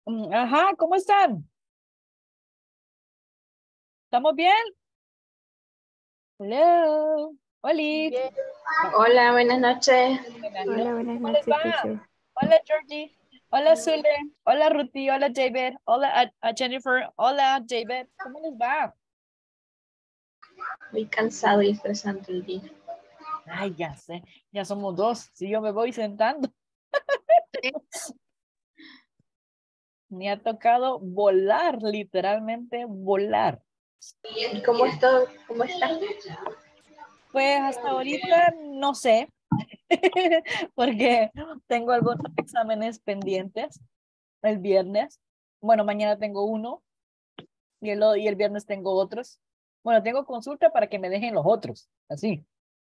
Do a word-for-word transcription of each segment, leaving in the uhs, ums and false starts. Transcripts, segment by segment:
Mm, Ajá, ¿cómo están? ¿Estamos bien? Hello. Oli. Bien. Hola, buenas noches. Buenas Hola, noches. buenas ¿Cómo les noches, va? teacher. Hola, Georgie. Hola, Zule. Hola, Ruthie. Hola, David. Hola, a, a Jennifer. Hola, David. ¿Cómo les va? Muy cansado y estresante el día. Ay, ya sé. Ya somos dos. Si yo me voy sentando. Me ha tocado volar, literalmente volar. ¿Y cómo está? ¿Cómo está? Pues hasta ahorita no sé, porque tengo algunos exámenes pendientes el viernes. Bueno, mañana tengo uno y el, o- y el viernes tengo otros. Bueno, tengo consulta para que me dejen los otros, así.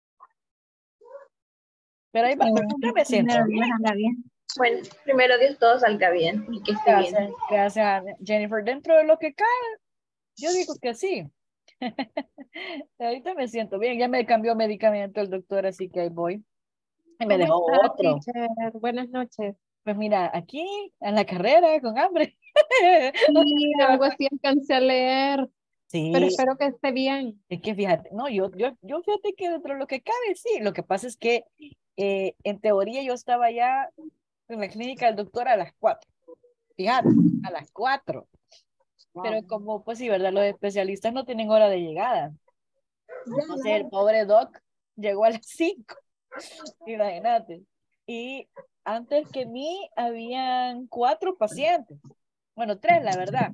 Pero ahí va, pero ahorita me siento Primero bien. Dios anda bien. Bueno, primero Dios todo salga bien y que esté bien. Gracias, gracias, Jennifer. Dentro de lo que cae, yo digo que sí. Ahorita me siento bien. Ya me cambió medicamento el doctor, así que ahí voy. Y me ¿Cómo dejó está, otro. teacher? Buenas noches. Pues mira, aquí en la carrera con hambre. Sí, algo así alcancé a leer, pero Sí, espero que esté bien. es que fíjate, no, yo, yo, yo fíjate que dentro de lo que cabe, sí, lo que pasa es que eh, en teoría yo estaba ya en la clínica del doctor a las cuatro, fíjate, a las cuatro, pero Wow. como pues sí, ¿verdad? Los especialistas no tienen hora de llegada, entonces el pobre doc llegó a las cinco, imagínate, y antes que mí habían cuatro pacientes, bueno, tres la verdad,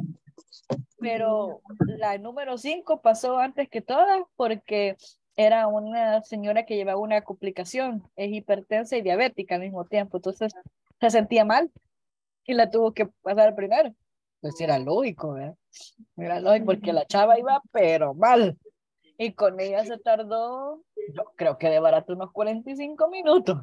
pero la número cinco pasó antes que todas porque era una señora que llevaba una complicación, es hipertensa y diabética al mismo tiempo, entonces se sentía mal y la tuvo que pasar primero. Pues era lógico, ¿verdad? Era lógico porque la chava iba pero mal y con ella se tardó, yo creo que de barato unos cuarenta y cinco minutos.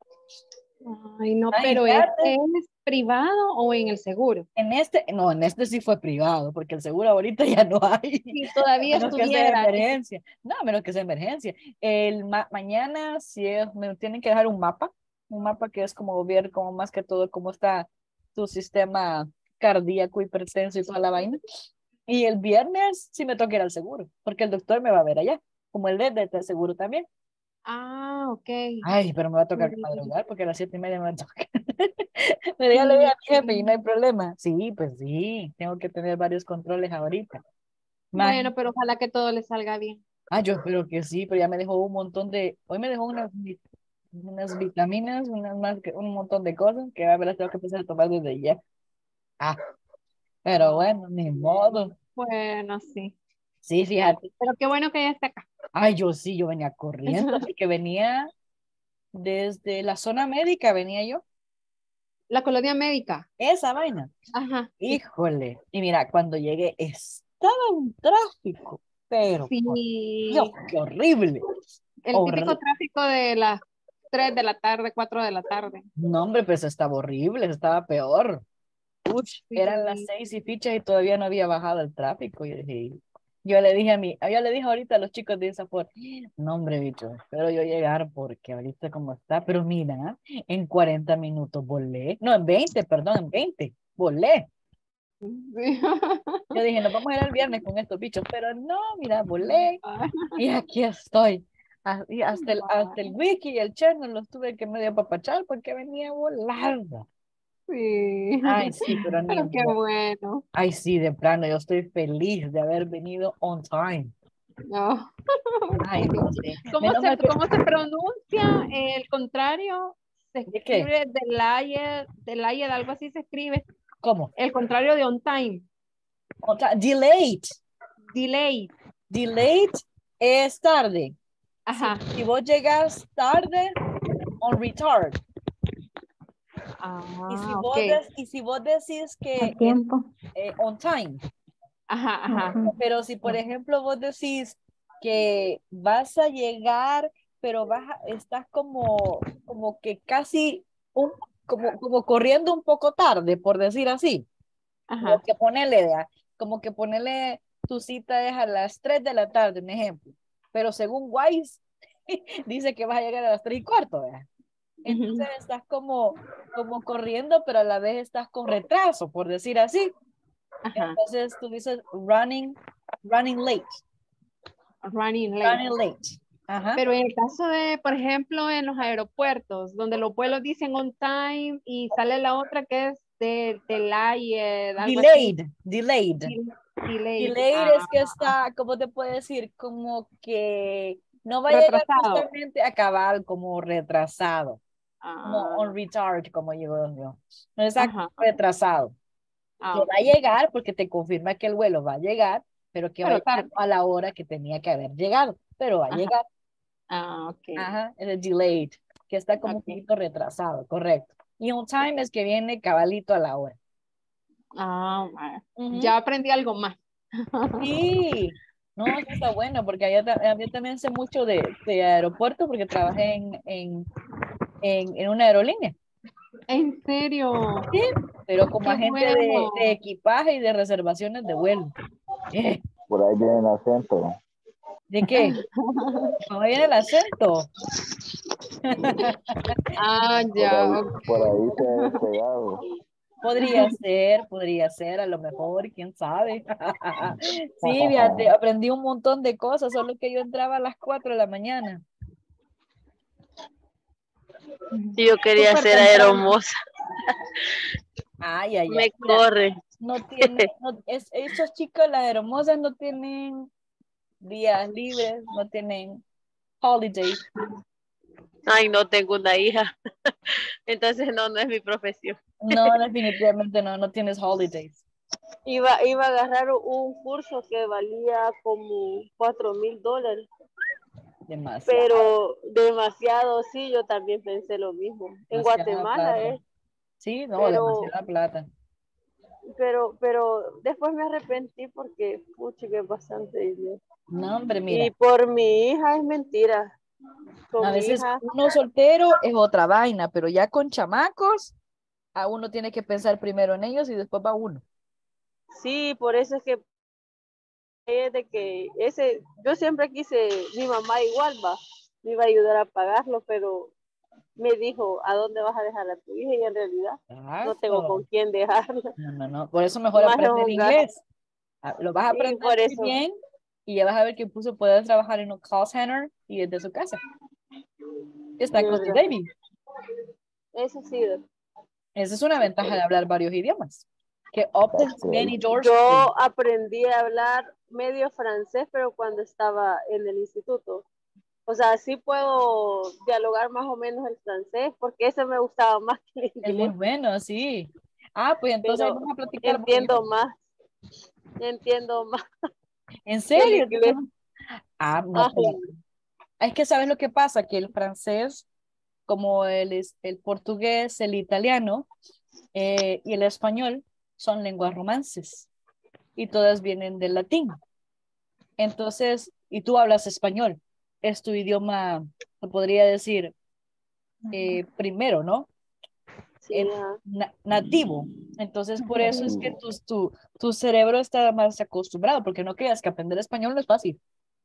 Ay, no, pero ¿este Imagínate. es privado o en el seguro? En este, no, en este sí fue privado, porque el seguro ahorita ya no hay, Si a todavía menos que sea estuviera. emergencia. No, a menos que sea emergencia. El ma mañana sí es- me tienen que dejar un mapa, un mapa que es como ver como más que todo cómo está tu sistema cardíaco, hipertenso y toda la vaina. Y el viernes sí me toca ir al seguro, porque el doctor me va a ver allá, como el de, de, de seguro también. Ah, ok. Ay, pero me va a tocar Sí, madrugar porque a las siete y media me toca. Pero ya le dije sí, a mi jefe y no hay problema. Sí, pues sí, tengo que tener varios controles ahorita. bueno, Imagínate. pero ojalá que todo le salga bien. Ah, yo espero que sí, pero ya me dejó un montón de, hoy me dejó unas, vi- unas vitaminas, unas más que un montón de cosas que a ver las tengo que empezar a tomar desde ya. Ah, pero bueno, ni modo. Bueno, sí. Sí, fíjate. Pero qué bueno que ya está acá. Ay, yo sí, yo venía corriendo porque venía desde la zona médica, venía yo. La colonia médica. Esa vaina. Ajá, sí. Híjole. Y mira, cuando llegué estaba un tráfico, pero por Dios, Sí, qué horrible. el típico Horrible. tráfico de las tres de la tarde, cuatro de la tarde. No, hombre, pues estaba horrible, estaba peor. Uch, eran las Sí. seis y fichas y todavía no había bajado el tráfico. Yo dije, yo le dije a mí, yo le dije ahorita a los chicos de Isapor, no, hombre, bicho, espero yo llegar porque ahorita como está, pero mira, en cuarenta minutos volé, no, en veinte perdón, en veinte volé. Sí. Yo dije, nos vamos a ir el viernes con estos bichos, pero no, mira, volé Ah, y aquí estoy. Ah, y hasta el, hasta el bueno, wiki y el channel los tuve que medio apapachar porque venía volando. sí. Ay, sí, pero ni Pero qué modo. bueno. Ay, sí, de plano, yo estoy feliz de haber venido on time. No. Ay, no sé. ¿Cómo Menos se, mal que, cómo se pronuncia el contrario? Se ¿de qué? escribe delayed, delayed, algo así se escribe. ¿Cómo? El contrario de on time. On time. Delayed. Delay. Delayed es tarde. Si, Ajá. si vos llegas tarde, on retard. Y si Ah, ok. vos, de- y si vos decís A que es tiempo. eh, on time, Ajá, ajá. pero si por ejemplo vos decís que vas a llegar, pero vas a- estás como, como que casi un, como, como corriendo un poco tarde, por decir así, como Ajá. que ponele, vea, como que ponele tu cita es a las tres de la tarde, un ejemplo, pero según Wise dice que vas a llegar a las tres y cuarto, vea. Entonces estás como, como corriendo, pero a la vez estás con retraso, por decir así. Ajá. Entonces tú dices running, running late. Running late. Running late. Ajá. Pero en el caso de, por ejemplo, en los aeropuertos, donde los vuelos dicen on time y sale la otra que es de delayed, algo así. Delayed, delayed. Del- Delayed. Delayed Ah, es que está, ¿cómo te puedo decir? Como que no va a llegar retrasado. justamente a cabal, como retrasado. Como Ah, on retard, como digo yo. No es ajá. retrasado. Que Ah, va a ok. llegar porque te confirma que el vuelo va a llegar, pero que va a Pero llegar tarde. a la hora que tenía que haber llegado, pero va a Ajá. llegar. Ah, ok. Ajá, es el delayed, que está como un Ok. poquito retrasado, correcto. Y on time es que viene cabalito a la hora. Ah, vale. Ujú. Ya aprendí algo más. Sí, no, eso está bueno, porque yo, ta- yo también sé mucho de, de aeropuerto porque trabajé en, en, en, en una aerolínea. ¿En serio? Sí, pero como Qué agente de, de bueno. equipaje y de reservaciones de vuelo. Eh, Por ahí viene el acento. ¿De qué? ¿Cómo viene el acento? Ah, Por ya, ahí, ok. por ahí se ha despegado. Podría ser, podría ser, a lo mejor, quién sabe. Sí, fíjate, aprendí un montón de cosas, solo que yo entraba a las cuatro de la mañana. Y yo quería Súper ser temprano. aeromoza. Ay, ay, ay. Me Mira, corre. no tiene, no, es, esos chicos, las hermosas, no tienen días libres, no tienen holidays. Ay, no tengo una hija. Entonces no, no es mi profesión. No, definitivamente no, no tienes holidays. Iba, iba a agarrar un curso que valía como cuatro mil dólares. Demasiado, Pero demasiado, sí, yo también pensé lo mismo. En demasiada Guatemala plata. es, Sí, no, pero, demasiada plata. pero, pero después me arrepentí porque, pucha, que es bastante dinero. No, hombre, Y mira, por mi hija es mentira. a Con mi veces hija, uno soltero es otra vaina, pero ya con chamacos, a uno tiene que pensar primero en ellos y después va uno. sí, por eso es que es de que ese, yo siempre quise, mi mamá igual va, me iba a ayudar a pagarlo, pero me dijo, ¿a dónde vas a dejar a tu hija? Y en realidad no tengo con Exacto. quién dejarla. No, no, no. Por eso mejor Más es aprender un gasto. inglés. Ah, lo vas a Sí, aprender por muy eso. bien y ya vas a ver que puso puedes trabajar en un call center y desde su casa. Está Sí, con su verdad. baby. Eso sí. Esa es una ventaja de hablar varios idiomas. Que opens Ok. many doors for you. Yo aprendí a hablar medio francés, pero cuando estaba en el instituto. O sea, sí puedo dialogar más o menos el francés, porque eso me gustaba más que el Es muy inglés, bueno, sí. Ah, pues entonces ahí pero vamos a platicar vos y entiendo yo. más, entiendo más ¿En que el serio? inglés. Ah, no, Ajá. pues, es que sabes lo que pasa, que el francés, como el, es- el portugués, el italiano eh, y el español son lenguas romances y todas vienen del latín. Entonces, y tú hablas español, es tu idioma, se podría decir, eh, primero, ¿no? Sí, Eh, ajá. na- nativo. Entonces, por eso es que Nativo. tu, tu, tu cerebro está más acostumbrado, porque no creas que aprender español no es fácil.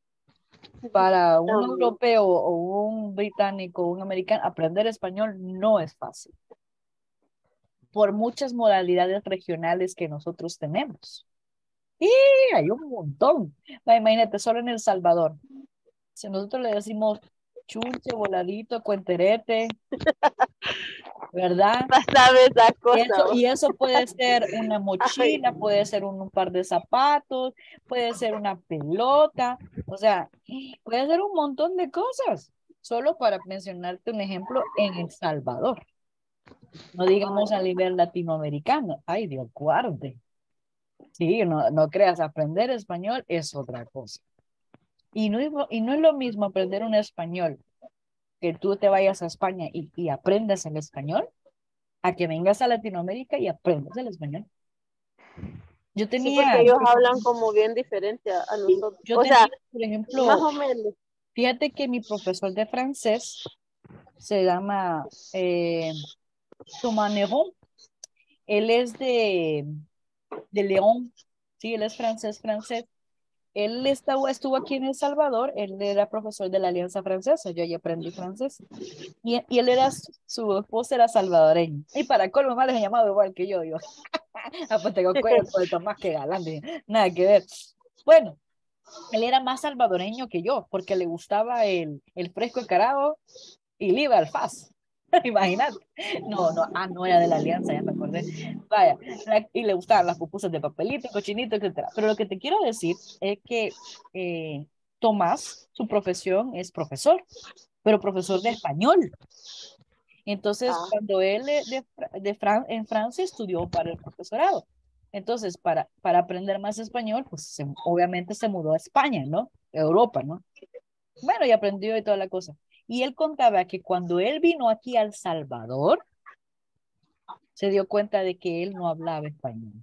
Para un También. europeo o un británico o un americano, aprender español no es fácil, por muchas modalidades regionales que nosotros tenemos. Y hay un montón. Va, imagínate, solo en El Salvador. Si nosotros le decimos chunche, voladito, cuenterete, ¿verdad? Pasaba esa Y cosa. eso, ¿O? y eso puede ser una Ay, mochila, puede ser un, un par de zapatos, puede ser una pelota, o sea, puede ser un montón de cosas, solo para mencionarte un ejemplo en El Salvador, no digamos a nivel latinoamericano. Ay, Dios guarde. Sí, no, no creas, aprender español es otra cosa. Y no, es- y no es lo mismo aprender un español, que tú te vayas a España y, y aprendas el español, a que vengas a Latinoamérica y aprendas el español. Yo sí, porque tenía, ellos hablan como bien diferente a, a sí, nosotros. yo O sea, tenía, por más ejemplo, o menos. fíjate que mi profesor de francés se llama eh, Thomas Neron. Él es de, de León, sí, él es francés, francés. él estaba, estuvo aquí en El Salvador, él era profesor de la Alianza Francesa, yo ya aprendí francés, y, y él era, su, su esposa era salvadoreña, y para colmo mal se llamaba igual que yo, yo, ah, pues tengo cuerpo de Tomás que galán, dije, nada que ver. Bueno, él era más salvadoreño que yo, porque le gustaba el, el fresco encarado y le iba al faz. Imagínate. No, no, ah, no era de la Alianza, ya me acordé. Vaya, la- y le gustaban las pupusas de papelito, cochinito, etcétera. Pero lo que te quiero decir es que eh, Tomás, su profesión es profesor, pero profesor de español. Entonces, Ah, cuando él de, de, de Fran en Francia estudió para el profesorado. Entonces, para, para aprender más español, pues se, obviamente se mudó a España, ¿no? Europa, ¿no? Bueno, y aprendió y toda la cosa. Y él contaba que cuando él vino aquí a El Salvador, se dio cuenta de que él no hablaba español.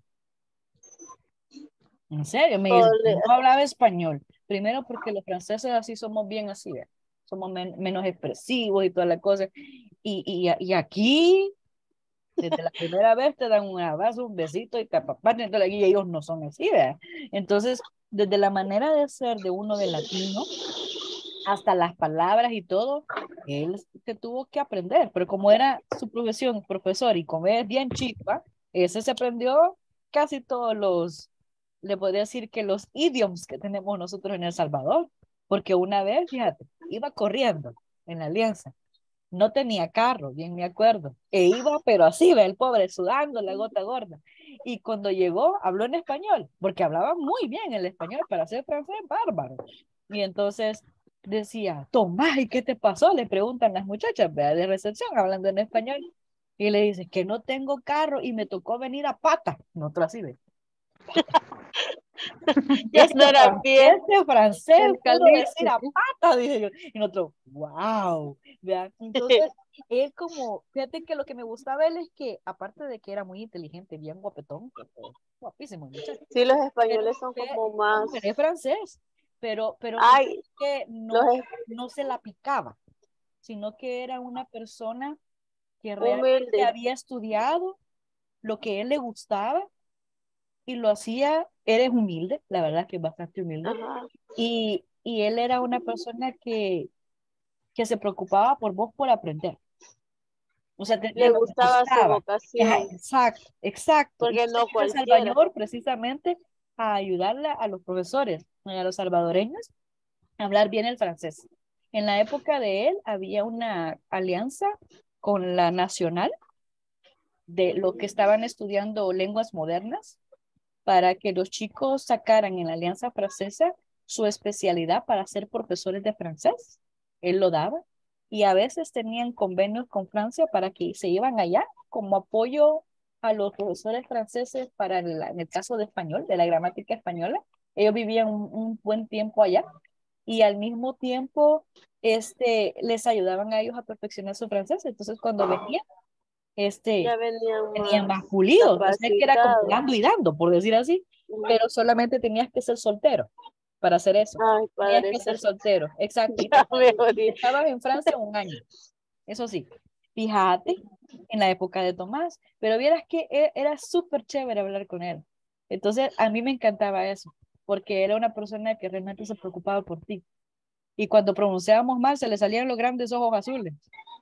En serio, me dice, Ole, no hablaba español. Primero porque los franceses así somos bien así, ¿ve? Somos men menos expresivos y toda la cosa. Y, y, y aquí, desde la primera vez te dan un abrazo, un besito y te apapachen, entonces aquí ellos no son así, ¿ve? Entonces, desde la manera de ser de uno de latino, hasta las palabras y todo, él se tuvo que aprender, pero como era su profesión, profesor, y como es bien chica, ese se aprendió casi todos los, le podría decir que los idioms que tenemos nosotros en El Salvador, porque una vez, fíjate, iba corriendo en la Alianza, no tenía carro, bien me acuerdo, e iba, pero así, ve, el pobre, sudando la gota gorda, y cuando llegó, habló en español, porque hablaba muy bien el español, para ser francés, bárbaro, y entonces decía, Tomás, ¿y qué te pasó? Le preguntan las muchachas, vea, de recepción, hablando en español, y le dice, que no tengo carro y me tocó venir a pata, nosotros así, ve. ya Este, no era a fran- pie, este francés El pudo decir caliche. a pata, dije yo. Y nosotros, wow. Vean, entonces, él como, fíjate que lo que me gustaba él es que, aparte de que era muy inteligente, bien guapetón, porque guapísimo el muchacho, Sí, los pero españoles son que, como no, más, él es francés, pero, pero no ay, que los no, es- no se la picaba, sino que era una persona que realmente humildes. había estudiado lo que a él le gustaba y lo hacía, eres humilde, la verdad que es bastante humilde, Ajá. y, y él era una persona que, que se preocupaba por vos por aprender. O sea, te, te Le lo gustaba su gustaba. Ajá, vocación, exacto, exacto. Y porque se no vino a El cualquiera. Salvador precisamente a ayudarle a los profesores, a los salvadoreños, a hablar bien el francés. En la época de él había una alianza con la Nacional de lo que estaban estudiando lenguas modernas para que los chicos sacaran en la Alianza Francesa su especialidad para ser profesores de francés. Él lo daba. Y a veces tenían convenios con Francia para que se iban allá como apoyo a los profesores franceses para el, en el caso de español, de la gramática española. Ellos vivían un, un buen tiempo allá y al mismo tiempo este, les ayudaban a ellos a perfeccionar su francés. Entonces, cuando venían, este, Ya venían tenían más más pulidos, o sea que era como capacitados. dando y dando, por decir así, Ujú. pero solamente tenías que ser soltero para hacer eso. Ay, Tenías Padre que ser Santo, soltero, exacto. Y, ya te- me y jodí. estabas en Francia un año, eso sí. Fíjate, en la época de Tomás, pero vieras que e- era súper chévere hablar con él. Entonces, a mí me encantaba eso, porque era una persona que realmente se preocupaba por ti. Y cuando pronunciábamos mal, se le salían los grandes ojos azules.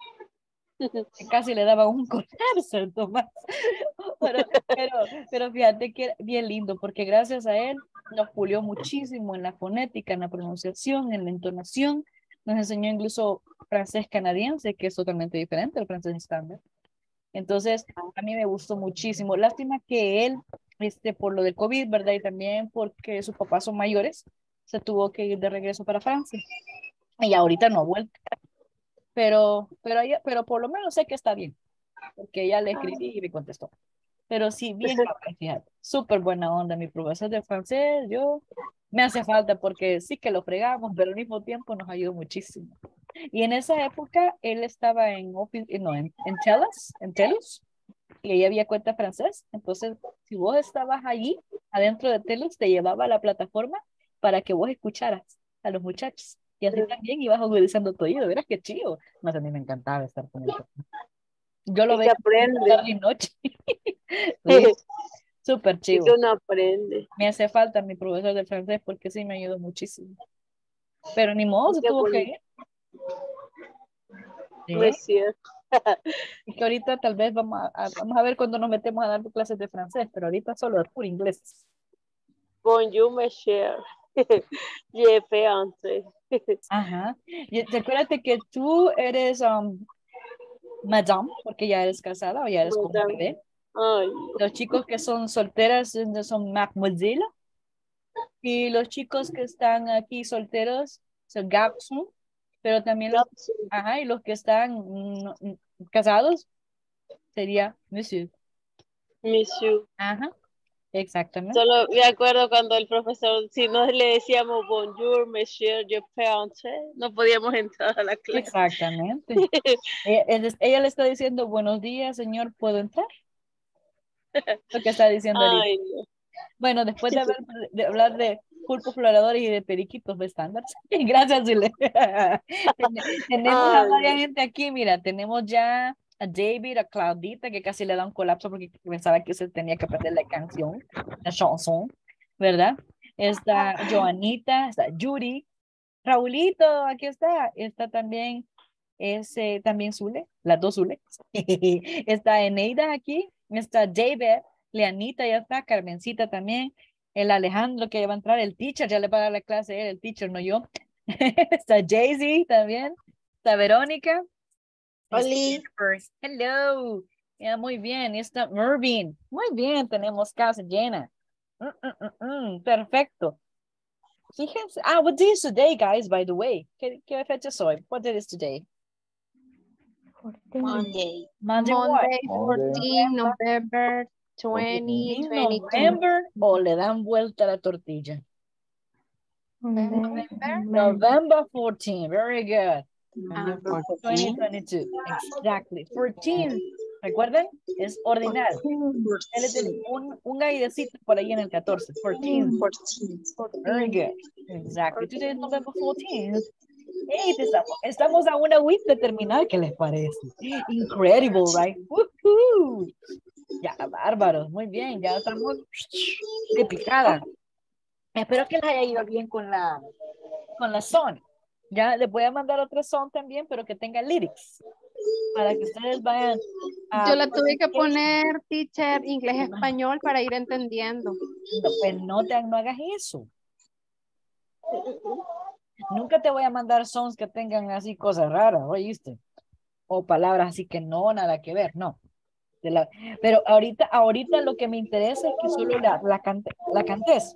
Que casi le daba un colarse, Tomás. Pero, pero, pero fíjate que bien lindo, porque gracias a él nos pulió muchísimo en la fonética, en la pronunciación, en la entonación. Nos enseñó incluso francés canadiense, que es totalmente diferente al francés estándar. Entonces, a mí me gustó muchísimo. Lástima que él, este, por lo del COVID, ¿verdad? Y también porque sus papás son mayores, se tuvo que ir de regreso para Francia. Y ahorita no ha vuelto. Pero, pero, ella- pero por lo menos sé que está bien, porque ya le escribí y me contestó. Pero sí, bien capaz, fíjate. Súper buena onda, mi profesor de francés, yo me hace falta porque sí que lo fregamos, pero al mismo tiempo nos ayudó muchísimo. Y en esa época él estaba en, ofi- eh, no, en, en Telas, en Telus, y ella había cuenta francés. Entonces, si vos estabas allí, adentro de Telus, te llevaba a la plataforma para que vos escucharas a los muchachos. Y así también ibas agudizando tu oído, verás qué chido. Más a mí me encantaba estar con él. Yo lo Es que veía aprende. tarde y noche. Sí, Súper Y chivo. que uno aprende. Me hace falta mi profesor de francés porque sí me ayudó muchísimo. Pero ni modo, se Qué tuvo que bonito. ir. No ¿Sí? es cierto. Y que ahorita tal vez vamos a, a- vamos a ver cuando nos metemos a dar clases de francés, pero ahorita solo es puro inglés. Bonjour, mes chers. Je fais entrer. Ajá. Y te acuérdate que tú eres um, madame, porque ya eres casada o ya eres con un Madame. bebé. Ay, Los chicos que son solteras eh, son mademoiselle. Y los chicos que están aquí solteros son garçon. Pero también los, Gapsu, ajá, y los que están mm, mm, casados sería monsieur. monsieur. Ajá, exactamente. Solo me acuerdo cuando el profesor, si no le decíamos bonjour, monsieur, je peux entrer, no podíamos entrar a la clase. Exactamente. Ella, ella- ella le está diciendo buenos días, señor, ¿puedo entrar? Lo que está diciendo ahorita. Ay, no. Bueno, después de, haber, de hablar de pulpos floradores y de periquitos de estándar. Gracias, Zule. Ten- Tenemos a Ay, varias no. gente aquí. Mira, tenemos ya a David, a Claudita, que casi le da un colapso porque pensaba que se tenía que aprender la canción, la chanson, ¿verdad? Está Joanita, está Yuri, Raulito, aquí está. Está también, es eh, también Zule, las dos Zule. Está Eneida aquí, está David, Leanita ya está, Carmencita también, el Alejandro que ya va a entrar, el teacher, ya le va a dar la clase él, el teacher, no yo. Está Jaycee también, está Verónica. Está Oli. Jennifer. Hello. Ya, muy bien. Y está Mervin. Muy bien, tenemos casa llena. Mm, mm, mm, mm, perfecto. Fíjense. Ah, what day is today, guys, by the way? ¿Qué, qué fecha soy? What day is today? Monday. Monday what? Monday, Monday. fourteen, November twenty, In twenty-two. November o le dan vuelta a la tortilla? November. November fourteenth. Very good. Ah, twenty twenty-two. Exactly. fourteen. ¿Recuerden? Es ordinal. Él es del- un, un airecito por ahí en el catorce. fourteen. Very good. Exactly. Today is November fourteenth. Hey, estamos, estamos a una week de terminar. ¿Qué les parece? Incredible, right? Woohoo. Ya, bárbaros. Muy bien. Ya estamos de picada. Espero que les haya ido bien con la, con la son. Ya les voy a mandar otra son también, pero que tenga lyrics. Para que ustedes vayan a... Yo la tuve que poner, teacher, inglés-español para ir entendiendo. No, pues no, te, no hagas eso. Nunca te voy a mandar sons que tengan así cosas raras, ¿oíste? O palabras así que no, nada que ver, no. De la, pero ahorita, ahorita lo que me interesa es que solo la, la, cante, la cantes.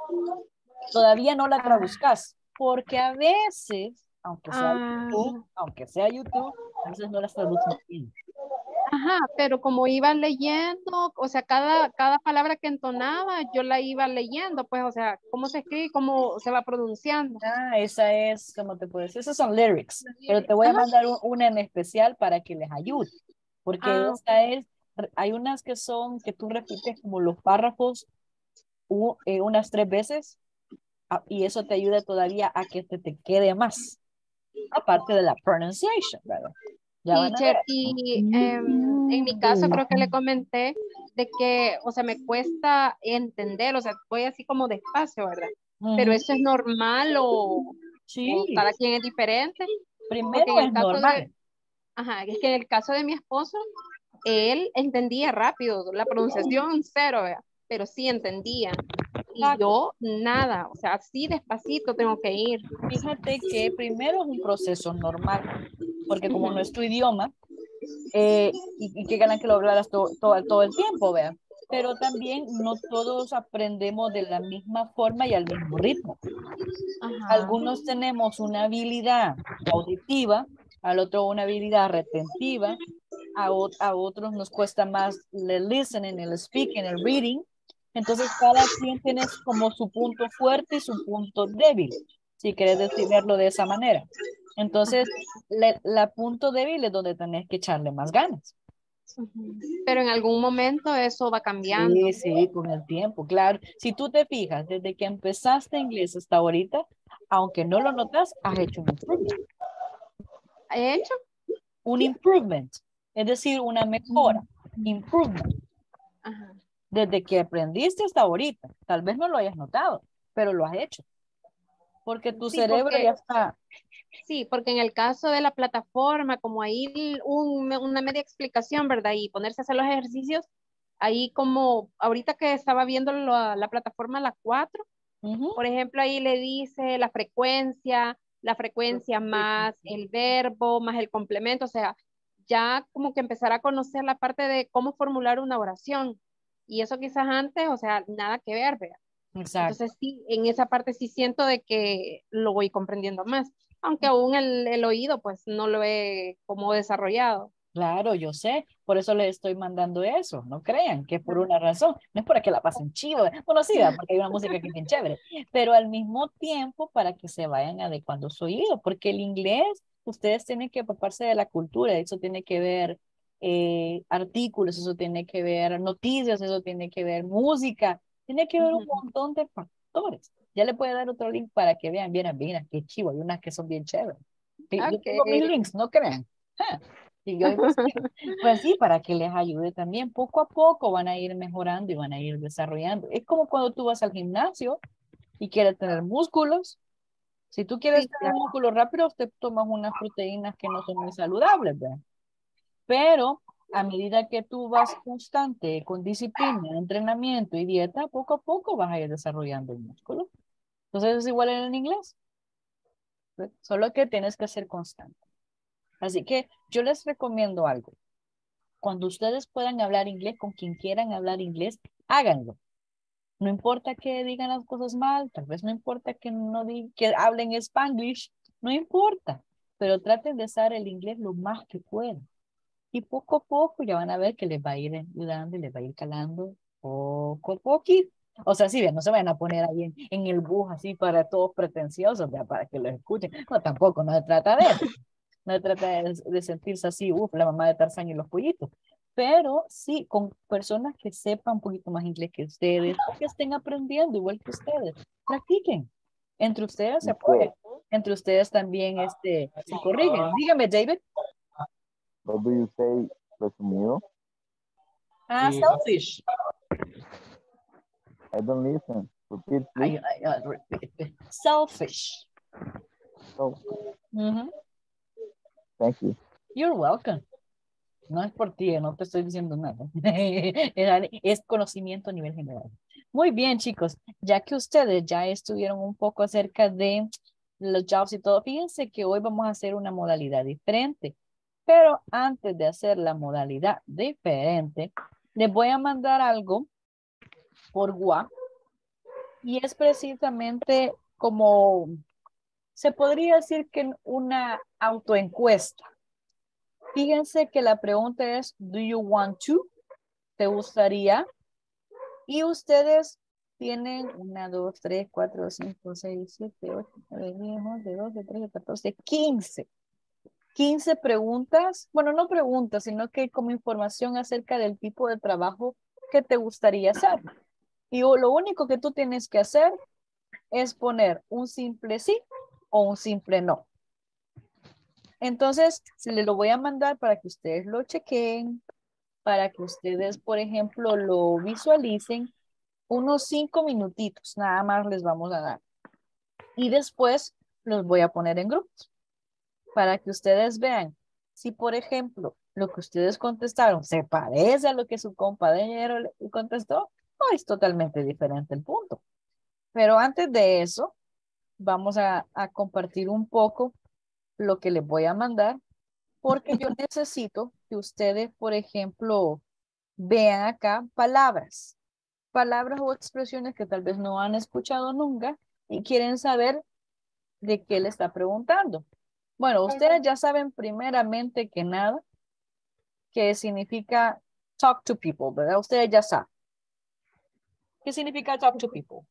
Todavía no la traduzcas, porque a veces, aunque sea Ah, YouTube, aunque sea YouTube, a veces no las traducen bien. ajá, pero como iba leyendo, o sea, cada, cada palabra que entonaba, yo la iba leyendo, pues, o sea, cómo se escribe, cómo se va pronunciando. Ah, esa es, ¿cómo te puedo decir? Esos son lyrics, pero te voy a Ajá. mandar un- una en especial para que les ayude, porque Ah, esta es, hay unas que son, que tú repites como los párrafos u- eh, unas tres veces, ah, y eso te ayuda todavía a que te, te quede más, aparte de la pronunciation, ¿verdad? Ya van a teacher, ver. y em, en mi caso creo que le comenté de que, o sea, me cuesta entender, o sea, voy así como despacio, ¿verdad? Pero Ujú. eso es normal o, Sí, o cada quien es diferente, primero porque en el es caso de, normal. ajá, es que en el caso de mi esposo, él entendía rápido, la pronunciación cero, ¿verdad? Pero sí entendía. Y yo nada, o sea, así despacito tengo que ir. Fíjate que primero es un proceso normal, porque como Ujú. no es tu idioma, eh, y, y qué ganan que lo hablaras to- todo, todo el tiempo, vean. Pero también no todos aprendemos de la misma forma y al mismo ritmo. Ajá. Algunos tenemos una habilidad auditiva, al otro una habilidad retentiva, a, o- a otros nos cuesta más el listening, el speaking, el reading. Entonces, cada quien tiene como su punto fuerte y su punto débil, si quieres decirlo de esa manera. Entonces, le- la punto débil es donde tenés que echarle más ganas. Ujú. Pero en algún momento eso va cambiando. Sí, sí, con el tiempo, claro. Si tú te fijas, desde que empezaste inglés hasta ahorita, aunque no lo notas, has hecho un improvement. ¿He hecho? Un improvement, es decir, una mejora. Improvement. Ajá. Desde que aprendiste hasta ahorita. Tal vez no lo hayas notado, pero lo has hecho. Porque tu Sí, cerebro porque- ya está. Sí, porque en el caso de la plataforma, como ahí un- una media explicación, ¿verdad? Y ponerse a hacer los ejercicios, ahí como ahorita que estaba viendo la, la plataforma la cuatro, Ujú. por ejemplo, ahí le dice la frecuencia, la frecuencia más el verbo, más el complemento, o sea, ya como que empezar a conocer la parte de cómo formular una oración. Y eso quizás antes, o sea, nada que ver, ¿verdad? Exacto. Entonces sí, en esa parte sí siento de que lo voy comprendiendo más, aunque aún el, el oído pues no lo he como desarrollado. Claro, yo sé, por eso les estoy mandando eso, no crean que es por una razón, no es para que la pasen chido, bueno, sí, ¿verdad? Porque hay una música que es bien chévere, pero al mismo tiempo para que se vayan adecuando su oído, porque el inglés, ustedes tienen que ocuparse de la cultura, eso tiene que ver eh, artículos, eso tiene que ver noticias, eso tiene que ver música, tiene que ver un Ujú. montón de factores. Ya le puede dar otro link para que vean, vieran, vieran, qué chivo, hay unas que son bien chéveres. Sí, yo Ok. tengo mis links, no crean. Ja. Y yo, pues sí, para que les ayude también. Poco a poco van a ir mejorando y van a ir desarrollando. Es como cuando tú vas al gimnasio y quieres tener músculos. Si tú quieres Sí, tener claro. músculos rápidos, te tomas unas proteínas que no son muy saludables, ¿verdad? Pero a medida que tú vas constante, con disciplina, entrenamiento y dieta, poco a poco vas a ir desarrollando el músculo. Entonces es igual en el inglés. ¿Ves? Solo que tienes que ser constante. Así que yo les recomiendo algo. Cuando ustedes puedan hablar inglés con quien quieran hablar inglés, háganlo. No importa que digan las cosas mal, tal vez no importa que no di- que hablen Spanglish, no importa, pero traten de usar el inglés lo más que puedan. Y poco a poco ya van a ver que les va a ir ayudando y les va a ir calando poco a poquito. O sea, sí, no se vayan a poner ahí en, en el bus así para todos pretenciosos, ya, para que los escuchen. No, tampoco, no se trata de eso. No se trata de, de sentirse así, uff, la mamá de Tarzán y los pollitos. Pero sí, con personas que sepan un poquito más inglés que ustedes, o que estén aprendiendo igual que ustedes. Practiquen. Entre ustedes se Teacher, puede. Entre ustedes también este, se corrigen. Dígame, David. what do you say, presumido? Ah, selfish. I don't listen. Repeat, I, please. I, uh, re- selfish. Oh, Ujú. thank you. You're welcome. No es por ti, no te estoy diciendo nada. Es es conocimiento a nivel general. Muy bien, chicos. Ya que ustedes ya estuvieron un poco acerca de los jobs y todo, fíjense que hoy vamos a hacer una modalidad diferente. Pero antes de hacer la modalidad diferente, les voy a mandar algo por WhatsApp y es precisamente como, se podría decir que una autoencuesta. Fíjense que la pregunta es, do you want to? ¿Te gustaría? Y ustedes tienen una, dos, tres, cuatro, cinco, seis, siete, ocho, nueve, diez, once, doce, trece, catorce, quince. quince preguntas, bueno, no preguntas, sino que como información acerca del tipo de trabajo que te gustaría hacer. Y lo único que tú tienes que hacer es poner un simple sí o un simple no. Entonces, se les lo voy a mandar para que ustedes lo chequen, para que ustedes, por ejemplo, lo visualicen. Unos cinco minutitos, nada más les vamos a dar. Y después los voy a poner en grupos para que ustedes vean. Si, por ejemplo, lo que ustedes contestaron se parece a lo que su compañero le contestó, no es totalmente diferente el punto. Pero antes de eso, vamos a, a compartir un poco lo que les voy a mandar, porque yo necesito que ustedes, por ejemplo, vean acá palabras. Palabras o expresiones que tal vez no han escuchado nunca y quieren saber de qué le está preguntando. Bueno, ustedes ya saben primeramente que nada que significa talk to people, ¿verdad? Ustedes ya saben. ¿Qué significa talk to people?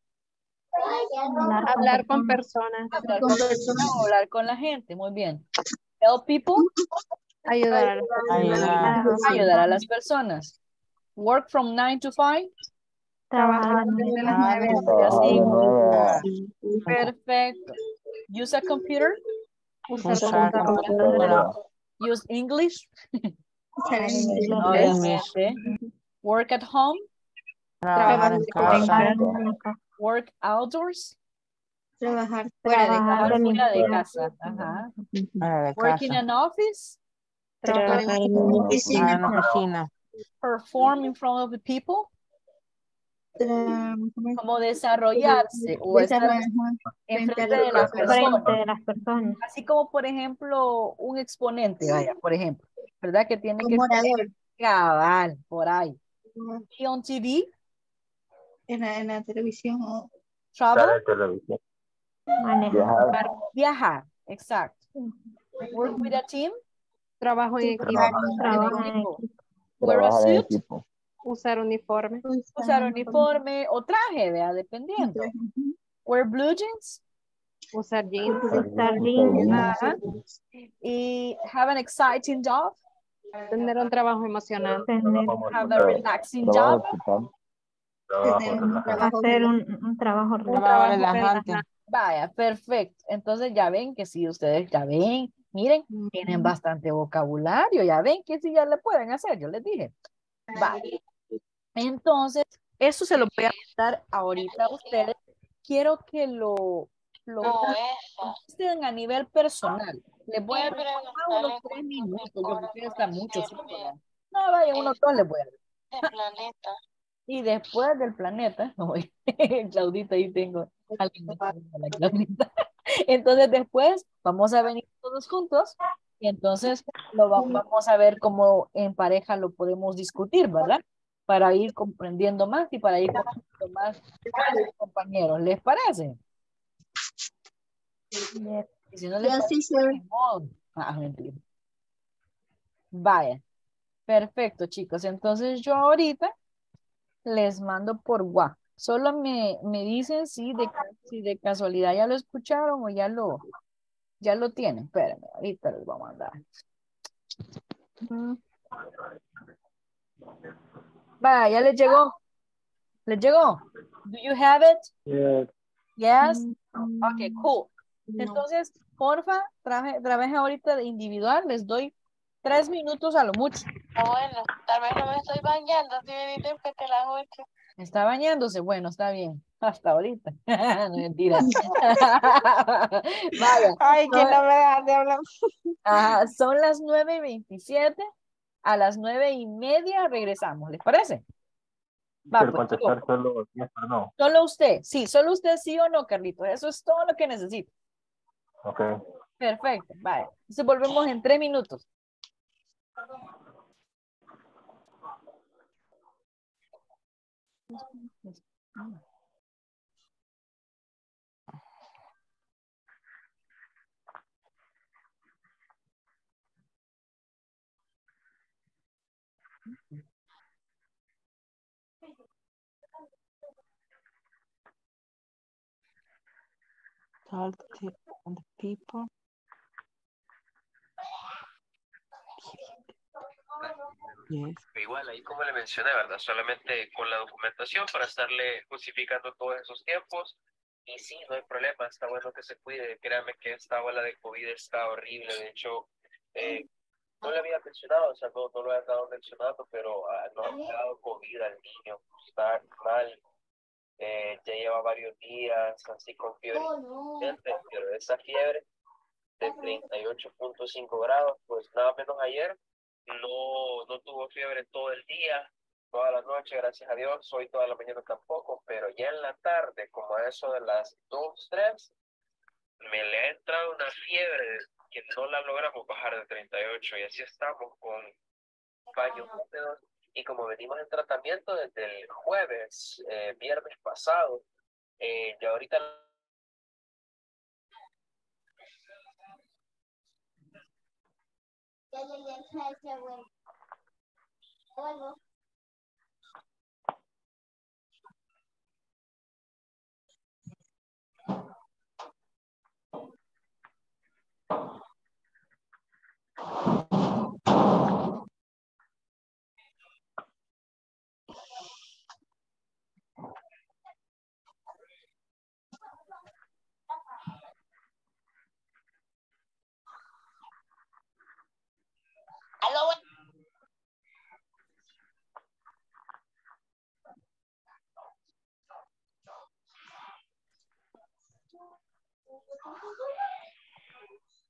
Hablar con personas, Hablar con personas o hablar con la gente, muy bien. Help people, ayudar a las personas, ayudar a las personas. Work from nine to five. trabajar desde las nueve hasta Trabajar de nueve. Perfecto. Use a computer. usar Usar computadora, Use English. inglés, Obviamente. Work at home. Trabajar en de casa. Work outdoors. Trabajar fuera de Trabajar casa. fuera de casa. Ajá. Fuera de Work in casa. an office. Trabajar Trabajar en Ah, una Trabajar oficina. en la oficina. Perform in front of the people. Tra- ¿cómo es? Como desarrollarse o estar Desarrollar en frente a frente las de las personas. personas. Frente de las personas. Así como, por ejemplo, un exponente, vaya, por ejemplo, ¿verdad? Que tiene que Como ser orador. cabal, por ahí. Y on T V, En la, en la televisión. o- travel, Estar en televisión. Manejar. Viajar. viajar, exacto. Work with a team, trabajo en equipo, Trabajar en Trabajar en equipo. equipo. Wear a Trabajar en suit, equipo. usar uniforme, usar uniforme o traje, vea, dependiendo. Wear blue jeans usar jeans, Usar Usar jeans. jeans. Ajá. y have an exciting job, tener un trabajo emocionante, Tener, have a relaxing Trabajo job. total. Tener un trabajo hacer un, un trabajo un Trabajo trabajo relajante. relajante. Vaya, perfecto. Entonces ya ven que si ustedes ya ven, miren, tienen bastante vocabulario, ya ven que si ya le pueden hacer, yo les dije. Vale. Entonces, eso se lo voy a dar ahorita a ustedes. Quiero que lo, lo contesten a nivel personal. Les voy a dar unos tres minutos, yo creo que está mucho. Sí, ¿verdad? No, vaya, unos dos les voy a dar. Y después del planeta, no, Claudita, ahí tengo alguien me está viendo la Claudita. Entonces después vamos a venir todos juntos y entonces lo va- vamos a ver cómo en pareja lo podemos discutir, ¿verdad? Para ir comprendiendo más y para ir conociendo más a sus compañeros. ¿Les parece? Y si no les Ya parece, sí, sir. ni modo. Ah, mentira. Vaya. Perfecto, chicos. Entonces yo ahorita les mando por WhatsApp. Solo me, me dicen si de, si de casualidad ya lo escucharon o ya lo, ya lo tienen. Espérenme, ahorita les voy a mandar. Va, ya les llegó. ¿Les llegó? Do you have it? Yes. Yes. Ok, cool. Entonces, porfa, traje, trabaje ahorita de individual. Les doy tres minutos a lo mucho. Bueno, tal vez no me estoy bañando, si veniste que te las ocho. ¿Está bañándose? Bueno, está bien. Hasta ahorita. No, mentira. Vaya. Ay, que no me dejan de hablar. Ajá, son las nueve y veintisiete. A las nueve y media regresamos. ¿Les parece? Va, Pero pues, contestar solo yes o no. solo usted. Sí, solo usted sí o no, Carlitos. Eso es todo lo que necesito. Ok. Perfecto. Vale. Entonces volvemos en tres minutos. Talk to the people. Yes. Igual, ahí como le mencioné, ¿verdad? Solamente con la documentación para estarle justificando todos esos tiempos. Y sí, no hay problema, está bueno que se cuide. Créanme que esta ola de COVID está horrible. De hecho, eh, no le había mencionado, o sea, no, no lo había estado mencionando, pero uh, no ha dado COVID al niño. Está mal, eh, ya lleva varios días así con fiebre. Pero esa fiebre de treinta y ocho punto cinco grados, pues nada menos ayer. No, no tuvo fiebre todo el día, toda la noche, gracias a Dios. Hoy toda la mañana tampoco, pero ya en la tarde, como a eso de las dos, tres, me le ha entrado una fiebre que no la logramos bajar de treinta y ocho y así estamos con baños húmedos. Y como venimos en tratamiento desde el jueves, eh, viernes pasado, eh, ya ahorita Aló,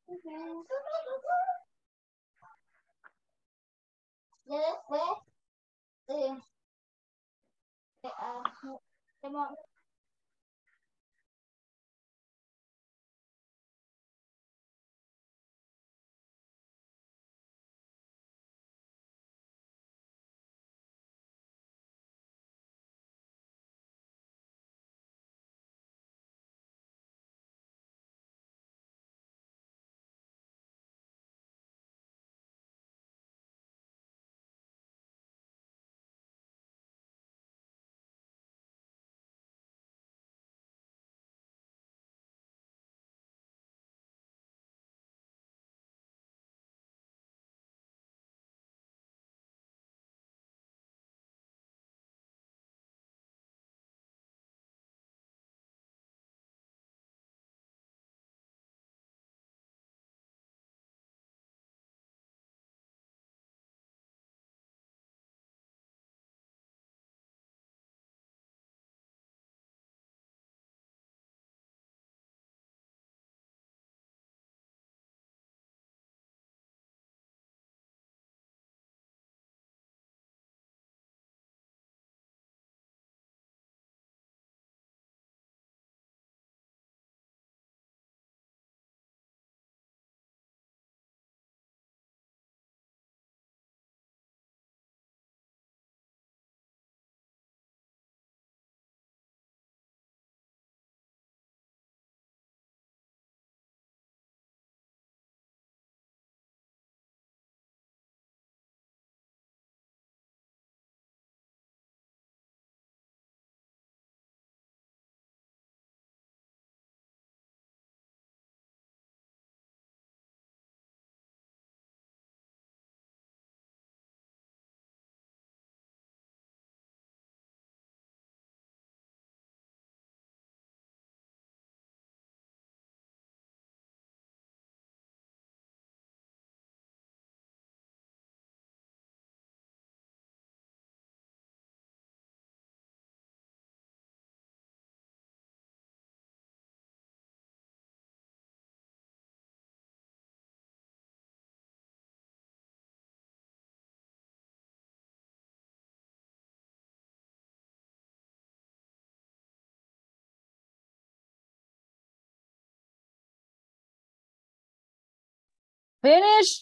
Finish.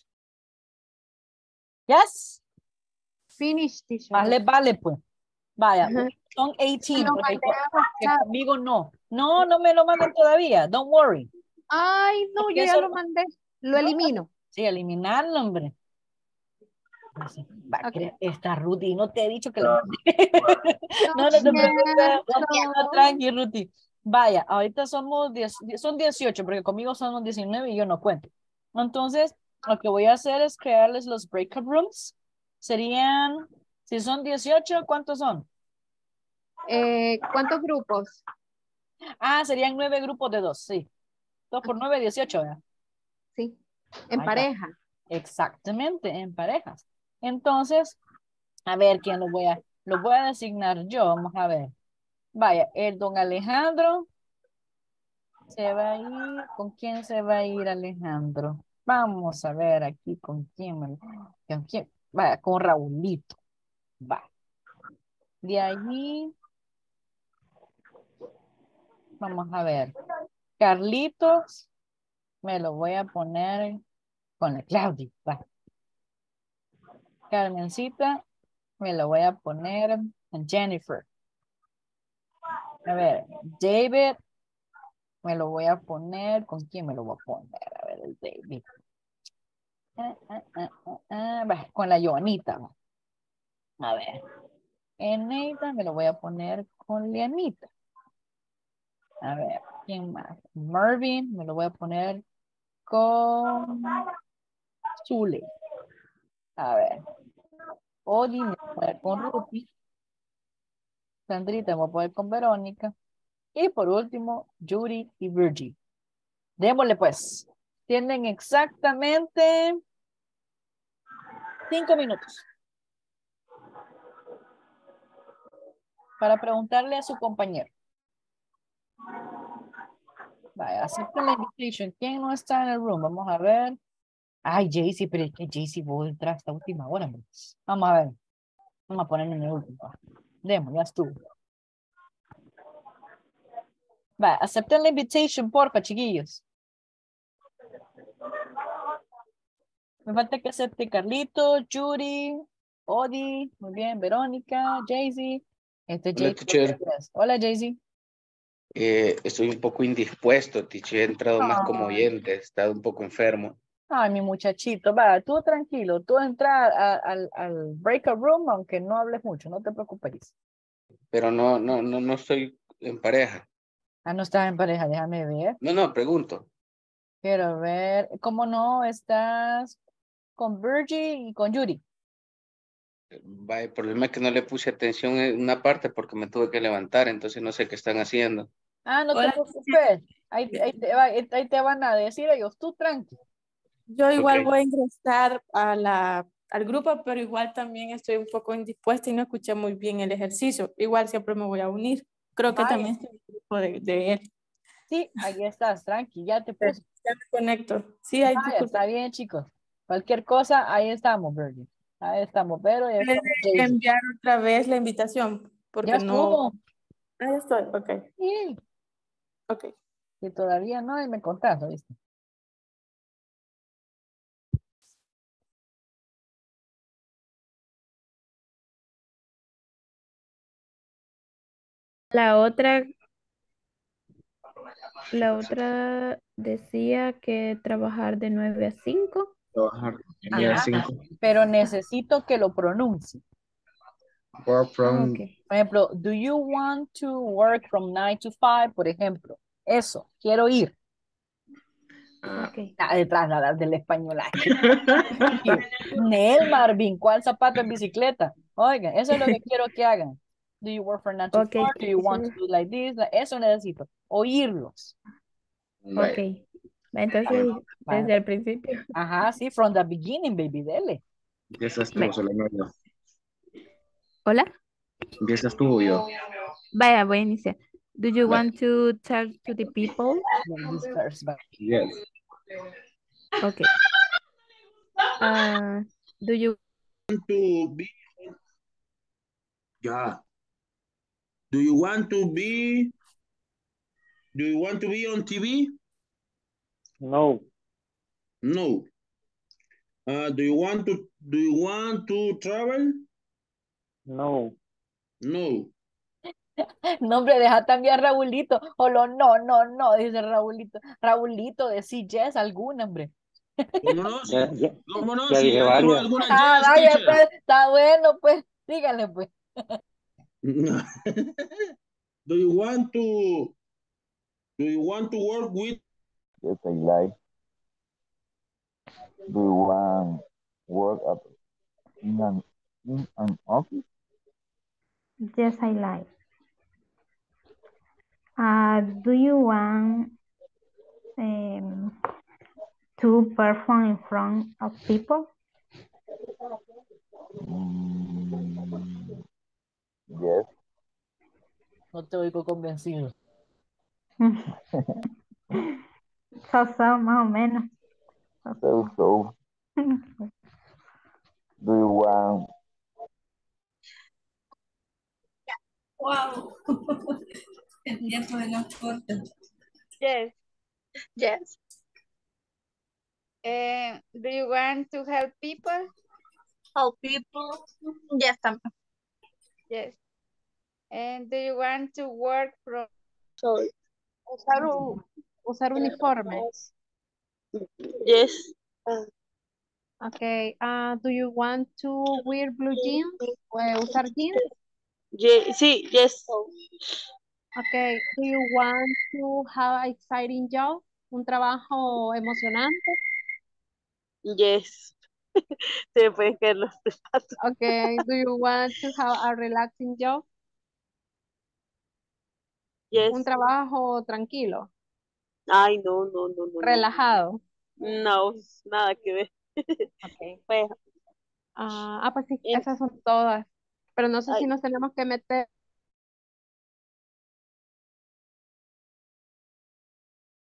Yes. Finish, teacher. Vale, vale, pues. Vaya, Ajá. son dieciocho. Lo porque mandé a co- que WhatsApp. conmigo no. No, no me lo manden todavía. Don't worry. Ay, no, Porque yo ya eso- lo mandé. Lo No. elimino. Sí, eliminarlo, hombre. Va a Ok. creer, esta Ruti, no te he dicho que la... no, no te Cierto. preocupes. No, tranqui, Ruti. Vaya, ahorita somos diez, son dieciocho, porque conmigo somos diecinueve y yo no cuento. Entonces, lo que voy a hacer es crearles los breakout rooms. Serían, si son dieciocho, ¿cuántos son? Eh, ¿cuántos grupos? Ah, serían nueve grupos de dos, sí. Dos por nueve, dieciocho, ¿verdad? Sí, en Ahí está. pareja. Exactamente, en parejas. Entonces, a ver quién lo voy a, lo voy a designar yo. Vamos a ver. Vaya, el don Alejandro se va a ir. ¿Con quién se va a ir Alejandro? Vamos a ver aquí con quién. me- ¿Con quién? Vaya, con Raulito. Va. De allí, vamos a ver. Carlitos, me lo voy a poner con la Claudia. Va. Carmencita, me lo voy a poner con Jennifer. A ver, David, me lo voy a poner. ¿Con quién me lo voy a poner? A ver, el David. Ah, ah, ah, ah, ah, va, con la Joanita. Va. A ver. En Nathan me lo voy a poner con Lianita. A ver, ¿quién más? Marvin me lo voy a poner con Zule. A ver. Odi me lo voy a poner con Ruti. Sandrita me voy a poner con Verónica. Y por último, Judy y Virgie. Démosle pues. Tienen exactamente cinco minutos para preguntarle a su compañero. Vaya, acepta la invitation. ¿Quién no está en el room? Vamos a ver. Ay, Jaycee, pero es que Jaycee vos entrar hasta última hora, hombre. Vamos a ver. Vamos a ponerle en el último. Demos, ya estuvo. Va, acepten la invitation, porfa, chiquillos. Me falta que acepte Carlito, Yuri, Odi, muy bien, Verónica, Jaycee. Este es Hola, Jaycee. teacher. Hola, Jaycee. Eh, estoy un poco indispuesto, teacher. He entrado más como Ay, oyente. He estado un poco enfermo. ay, mi muchachito, va, tú tranquilo, tú entras a- al, al breakout room, aunque no hables mucho, no te preocupes. Pero no, no, no, no estoy en pareja. Ah, no estás en pareja, déjame ver. No, no, pregunto. Quiero ver, ¿cómo no estás con Virgie y con Yuri? Va, el problema es que no le puse atención en una parte porque me tuve que levantar, entonces no sé qué están haciendo. Ah, no te Hola, preocupes, ahí, ahí, te, va- ahí te van a decir ellos, tú tranqui. yo Ok. igual voy a ingresar a la, al grupo, pero igual también estoy un poco indispuesta y no escuché muy bien el ejercicio. Igual siempre me voy a unir. Creo que Vaya, también estoy en el grupo de, de él. sí, ahí estás, tranqui, ya te puse. Ya me conecto. Sí, hay Vaya, disculpa. está bien, chicos. Cualquier cosa, ahí estamos, Virgie. Ahí estamos, pero ya Puede estamos, Jaycee. enviar otra vez la invitación, Ya porque no. estuvo. Ah, ya estoy, ok, Sí, ok. si todavía no, y me contás, ¿viste? La otra, la otra decía que trabajar de nueve a cinco. Trabajar día Ajá, cinco. pero necesito que lo pronuncie. Work Ah, from. ok. Por ejemplo, do you want to work from nine to five? Por ejemplo, eso, quiero ir. ah, Ok. Ah, detrás nada del español. Nel Marvin, ¿cuál zapato en bicicleta? Oigan, eso es lo que quiero que hagan. Do you work from nine to Ok, four? Do you want to teacher. do like this? Eso necesito. Oírlos. Ok. vaya. Va, entonces, Vale. desde el principio. Ajá, sí, from the beginning, baby, dele. Empiezas tú, Va. solo no yo. Hola. Empiezas tú o yo. Vaya, voy a iniciar. Do you Vaya. want to talk to the people? Ladies first, va. Yes. Ok. Uh, do you To be, yeah. Do you want to be? Do you want to be on T V? No, No. Uh, do you want to? Do you want to travel? no. No. No, hombre, deja también a Raulito. O lo no, no, no, dice Raulito. Raulito, decí yes alguna, hombre. ¿Cómo no? Si, Ya, ya, ¿Cómo no? ya Si dije ya dijo varias. alguna Ah, yes, vaya, teacher. pues, está bueno, pues, dígale, pues. Do you want to? Do you want to work with? Yes, I like. Do you want work at in an in an office? Yes, I like. Uh, do you want um, to perform in front of people? Mm, yes. No te oigo convencido. So, so, más o menos. So so. Do you want Wow. El tiempo de las fotos. Yes. Yes. Eh, do you want to help people? Help people. Yes, también. Yes. And do you want to work from So, usar, u- usar uniforme? Yes. Okay. Uh, do you want to wear blue jeans? Eh, usar jeans? Ye- sí, yes. Okay. Do you want to have an exciting job? Un trabajo emocionante? Yes. Se me pueden caer los zapatos. Okay. Do you want to have a relaxing job? Un Yes. trabajo tranquilo, Ay, no, no, no, no, no. relajado. No, nada que ver. Okay. Pues, Ah, ah, pues sí, en- esas son todas. Pero no sé si ay, nos tenemos que meter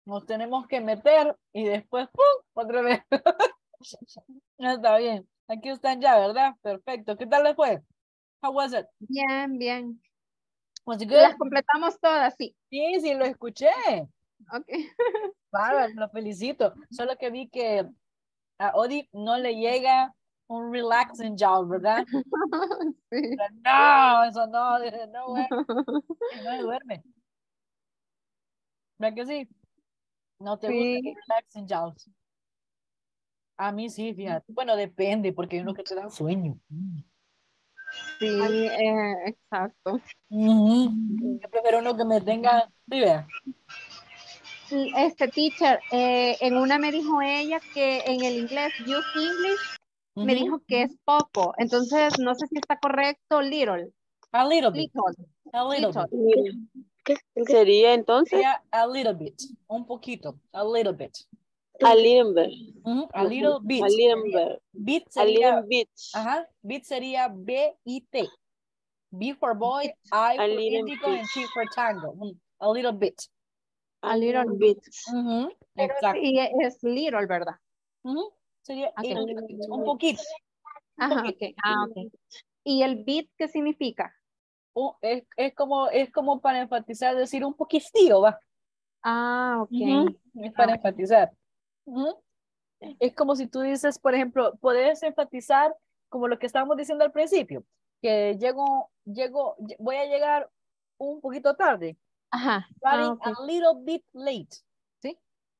Nos tenemos que meter y después ¡pum! Otra vez. Está bien. Aquí están ya, ¿verdad? Perfecto. ¿Qué tal les fue? How was it? Bien, bien. Was it Las good? completamos todas, sí. Sí, sí, lo escuché. Ok. Bárbaro, lo felicito. Solo que vi que a Odi no le llega un relaxing job, ¿verdad? Sí. Pero no, eso no, dije, no, güey. Y no se duerme. ¿Verdad que sí? No te gusta Sí. el relaxing jobs. A mí sí, fíjate. Bueno, depende, porque hay unos que te dan sueño. Sí, eh, exacto. Ujú. Yo prefiero uno que me tenga, sí, vea. Este teacher, eh, en una me dijo ella que en el inglés, use English, me Ujú. dijo que es poco. Entonces, no sé si está correcto, little. A little bit. Little. A little Little. bit. ¿Qué sería entonces? Sería a little bit. Un poquito. A little bit. A little bit. Ujú, a little bit. A little bit. Bit A sería, little bit. ajá, bit sería B I T. B for boy, I A for little indigo, bit. and T for tango. Mm, a little bit. A little bit. Ujú, Pero exacto. sí es little, ¿verdad? Ujú, sería Ok. a little bit. Un poquito. Un Ajá, poquito. ok. Ah, ok. ¿Y el bit qué significa? Un- es, es, como, es como para enfatizar, decir un poquitío, va. Ah, ok. Ujú, es Ah, para ok. enfatizar. Ujú. Es como si tú dices, por ejemplo, puedes enfatizar como lo que estábamos diciendo al principio, que llego, llego, lle- voy a llegar un poquito tarde. Ajá. Ah, Running ok. a little bit late. ¿Sí?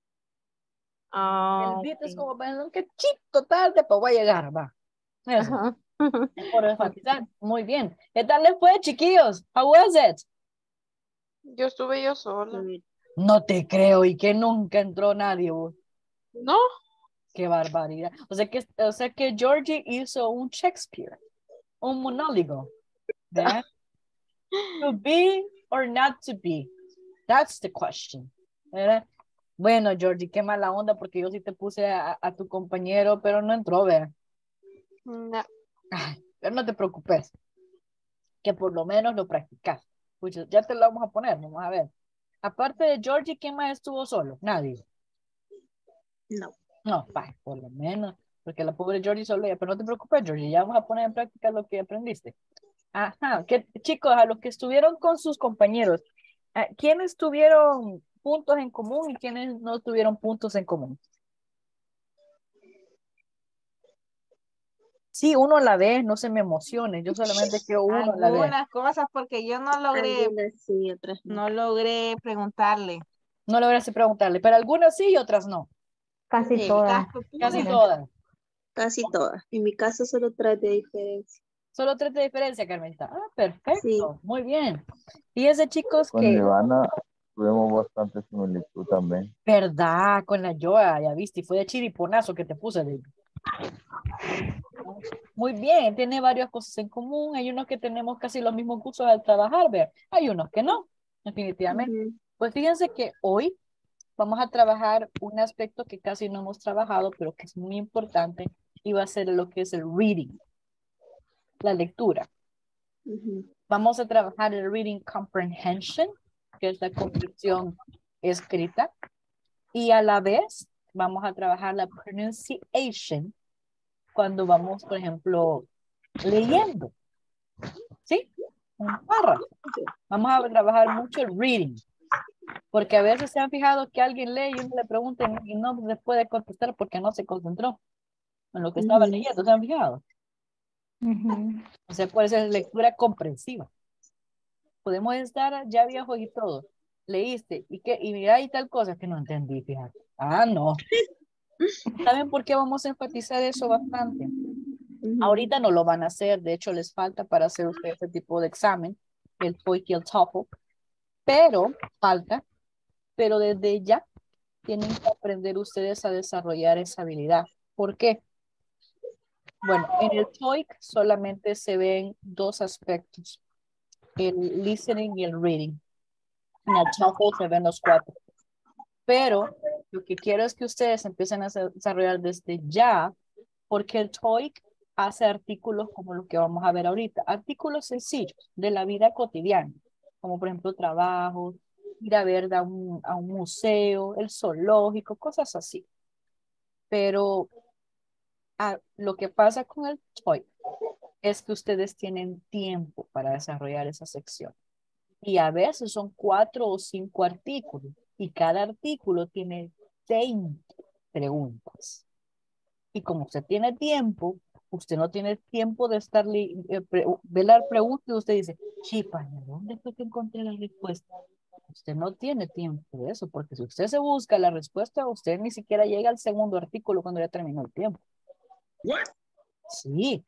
El Ah, bit es ok. como pensando que chito tarde, pues voy a llegar, va. Eso. Ajá. Es por Ok. enfatizar. Muy bien. ¿Qué tal les fue, chiquillos? How was it? Yo estuve yo sola. No te creo y que nunca entró nadie, vos. No, Qué barbaridad. O sea que, o sea que Georgie hizo un Shakespeare, un monólogo. ¿Verdad? To be or not to be. That's the question. ¿Verdad? Bueno, Georgie, qué mala onda porque yo sí te puse a, a tu compañero, pero no entró, ¿verdad? no. Ay, pero no te preocupes, que por lo menos lo practicas. Pues ya te lo vamos a poner, vamos a ver. Aparte de Georgie, ¿quién más estuvo solo? Nadie. No. No, va, por lo menos, porque la pobre Georgie solo ella, pero no te preocupes, Georgie, ya vamos a poner en práctica lo que aprendiste. Ajá, que, chicos, a los que estuvieron con sus compañeros, ¿a ¿quiénes tuvieron puntos en común y quiénes no tuvieron puntos en común? Sí, uno a la vez, no se me emocione, yo solamente quiero uno a la vez. Algunas cosas porque yo no logré, Algunas sí, otras no. no logré preguntarle. No lograste preguntarle, pero algunas sí y otras no. Casi Sí, todas. casco Casi puro. todas. Casi todas. En mi caso solo tres de diferencia. Solo tres de diferencia, Carmelita. Ah, perfecto, Sí. muy bien. Fíjense, chicos, Con que, Ivana tuvimos bastante similitud también. verdad, con la Yoa, ya viste, y fue de chiriponazo que te puse, David. Muy bien, tiene varias cosas en común. Hay unos que tenemos casi los mismos gustos al trabajar, ver. Hay unos que no, definitivamente. Ujú. Pues fíjense que hoy vamos a trabajar un aspecto que casi no hemos trabajado, pero que es muy importante, y va a ser lo que es el reading, la lectura. Ujú. Vamos a trabajar el reading comprehension, que es la comprensión escrita, y a la vez vamos a trabajar la pronunciation cuando vamos, por ejemplo, leyendo, ¿sí? Un párrafo. Vamos a trabajar mucho el reading, porque a veces se han fijado que alguien lee y uno le pregunta y no se puede contestar porque no se concentró en lo que estaba Ujú. leyendo, ¿se han fijado? Ujú. O sea, puede ser lectura comprensiva. Podemos estar ya viejos y todo. Leíste y que y mira hay tal cosa que no entendí, fíjate. Ah, no. ¿Saben por qué vamos a enfatizar eso bastante? Ujú. Ahorita no lo van a hacer, de hecho les falta para hacer ustedes ese tipo de examen, el TOEIC y el TOEFL, pero falta, pero desde ya tienen que aprender ustedes a desarrollar esa habilidad. ¿Por qué? Bueno, en el TOEIC solamente se ven dos aspectos, el listening y el reading. En el TOEFL se ven los cuatro. Pero lo que quiero es que ustedes empiecen a desarrollar desde ya, porque el TOEIC hace artículos como lo que vamos a ver ahorita, artículos sencillos de la vida cotidiana, como por ejemplo trabajos, ir a ver a un, a un museo, el zoológico, cosas así. Pero a, lo que pasa con el TOEIC es que ustedes tienen tiempo para desarrollar esa sección. Y a veces son cuatro o cinco artículos. Y cada artículo tiene veinte preguntas. Y como usted tiene tiempo, usted no tiene tiempo de estar eh, pre velar preguntas y usted dice, chipa, ¿dónde fue que encontré la respuesta? Usted no tiene tiempo de eso, porque si usted se busca la respuesta, usted ni siquiera llega al segundo artículo cuando ya terminó el tiempo. What? Sí.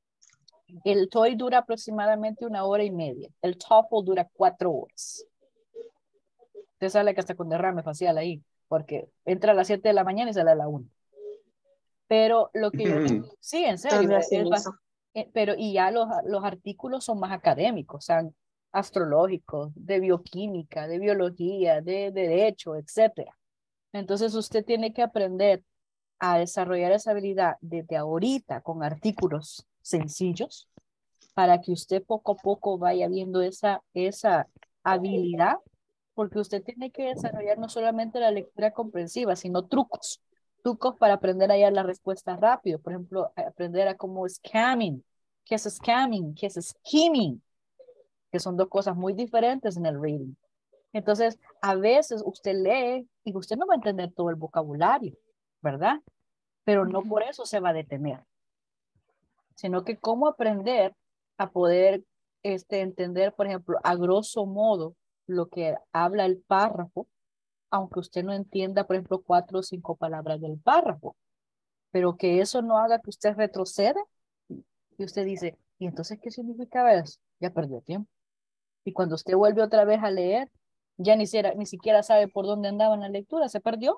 El TOEIC dura aproximadamente una hora y media. El TOEFL dura cuatro horas. Usted sale que hasta con derrame facial ahí, porque entra a las siete de la mañana y sale a la una. Pero lo que yo... Sí, en serio. ¿Dónde hacen es, eso? eh, pero y ya los, los artículos son más académicos, o sea, astrológicos, de bioquímica, de biología, de, de derecho, etcétera. Entonces usted tiene que aprender a desarrollar esa habilidad desde ahorita con artículos sencillos para que usted poco a poco vaya viendo esa, esa habilidad, porque usted tiene que desarrollar no solamente la lectura comprensiva, sino trucos, trucos para aprender a hallar la respuesta rápido. Por ejemplo, aprender a cómo scamming, qué es scamming, qué es skimming, que son dos cosas muy diferentes en el reading. Entonces, a veces usted lee y usted no va a entender todo el vocabulario, ¿verdad? Pero no por eso se va a detener, sino que cómo aprender a poder este, entender, por ejemplo, a grosso modo lo que habla el párrafo, aunque usted no entienda, por ejemplo, cuatro o cinco palabras del párrafo, pero que eso no haga que usted retroceda y usted dice, ¿y entonces qué significaba eso? Ya perdió tiempo. Y cuando usted vuelve otra vez a leer, ya ni siquiera, ni siquiera sabe por dónde andaba en la lectura, se perdió.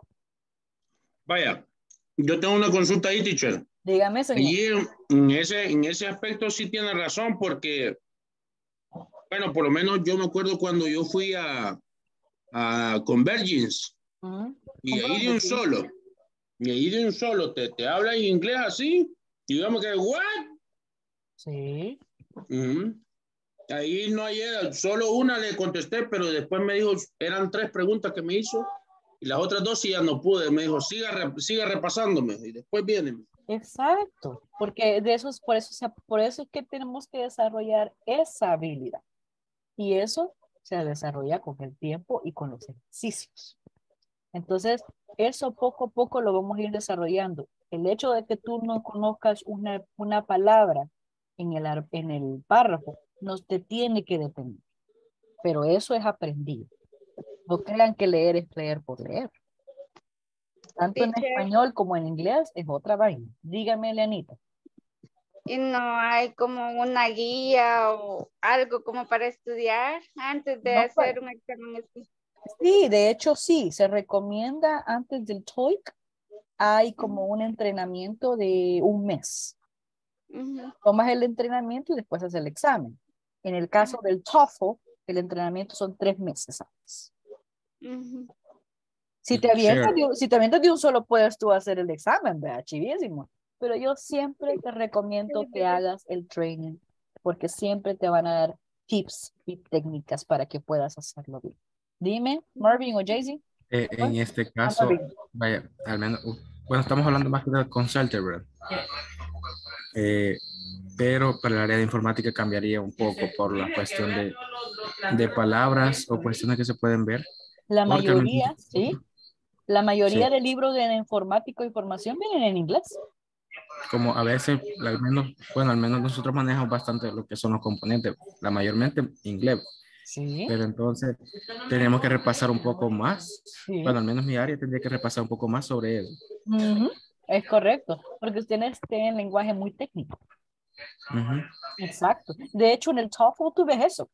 Vaya, yo tengo una consulta ahí, teacher. Dígame, señor. Y en, en ese, en ese aspecto sí tiene razón, porque, bueno, por lo menos yo me acuerdo cuando yo fui a, a Convergence, Uh-huh. y ahí de un solo, y ahí de un solo, te, te habla en inglés así, y digamos que, ¿what? Sí. Uh-huh. Ahí no hay, solo una le contesté, pero después me dijo, eran tres preguntas que me hizo, y las otras dos sí ya no pude, me dijo, siga, siga repasándome, y después vienen. Exacto, porque de eso es, por eso, por eso es que tenemos que desarrollar esa habilidad. Y eso se desarrolla con el tiempo y con los ejercicios. Entonces, eso poco a poco lo vamos a ir desarrollando. El hecho de que tú no conozcas una, una palabra en el, en el párrafo no te tiene que detener. Pero eso es aprendido. No crean que leer es leer por leer. Tanto en español como en inglés es otra vaina. Dígame, Leanita. Y no hay como una guía o algo como para estudiar antes de No, hacer para... un examen así. Sí, de hecho sí, se recomienda antes del TOEIC, hay como un entrenamiento de un mes. Uh-huh. Tomas el entrenamiento y después haces el examen. En el caso uh-huh. del TOEFL, el entrenamiento son tres meses antes. Uh-huh. Si te avientas sure. de, si te avientas de un solo, puedes tú hacer el examen, ¿verdad? Chivísimo. Pero yo siempre te recomiendo que hagas el training, porque siempre te van a dar tips y técnicas para que puedas hacerlo bien. Dime, Marvin o Jaycee. Eh, en este caso, vaya, al menos, uh, bueno, estamos hablando más del consultor, ¿verdad? Eh, pero para el área de informática cambiaría un poco por la cuestión de, de palabras o cuestiones que se pueden ver. La mayoría, menos, sí. La mayoría sí. de libros de informática e información vienen en inglés. Como a veces, al menos, bueno, al menos nosotros manejamos bastante lo que son los componentes, la mayormente inglés. Sí. Pero entonces tenemos que repasar un poco más. Sí. Bueno, al menos mi área tendría que repasar un poco más sobre eso. Uh-huh. Es correcto, porque ustedes tienen lenguaje muy técnico. Uh-huh. Exacto. De hecho, en el TOEFL tú ves eso.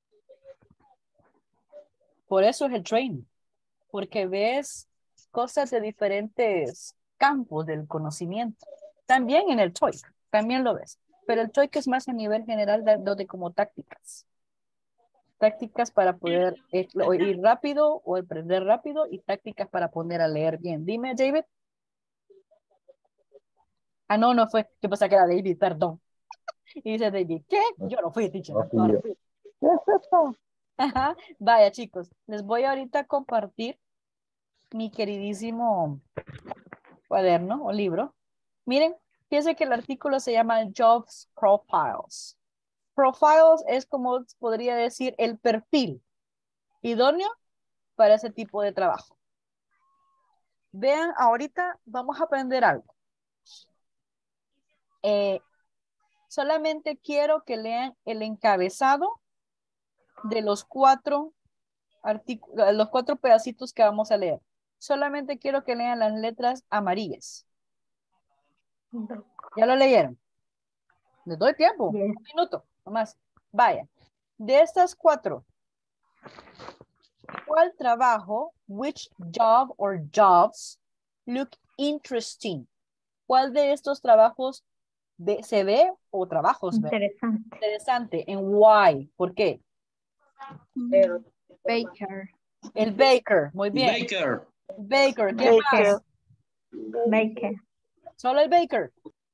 Por eso es el training, porque ves cosas de diferentes campos del conocimiento. También en el TOEIC, también lo ves. Pero el TOEIC es más a nivel general de, de como tácticas. Tácticas para poder eh, ir rápido o aprender rápido y tácticas para poner a leer bien. Dime, David. Ah, no, no fue. ¿Qué pasa que era David? Perdón. Y dice David, ¿qué? Yo no fui, teacher. No, sí, yo. ¿Qué es esto? Ajá. Vaya, chicos, les voy ahorita a compartir mi queridísimo cuaderno o libro. Miren, fíjense que el artículo se llama Jobs Profiles. Profiles es como podría decir el perfil idóneo para ese tipo de trabajo. Vean, ahorita vamos a aprender algo. Eh, solamente quiero que lean el encabezado de los cuatro artículos, los cuatro pedacitos que vamos a leer. Solamente quiero que lean las letras amarillas. ¿Ya lo leyeron? Les doy tiempo, yes. Un minuto, nomás. Vaya, de estas cuatro, ¿cuál trabajo, which job or jobs look interesting? ¿Cuál de estos trabajos ve, se ve o trabajos interesante. Ve? Interesante. ¿En why? ¿Por qué? El baker. El baker, muy bien. Baker. Baker, ¿qué baker. más? Baker. Solo el baker.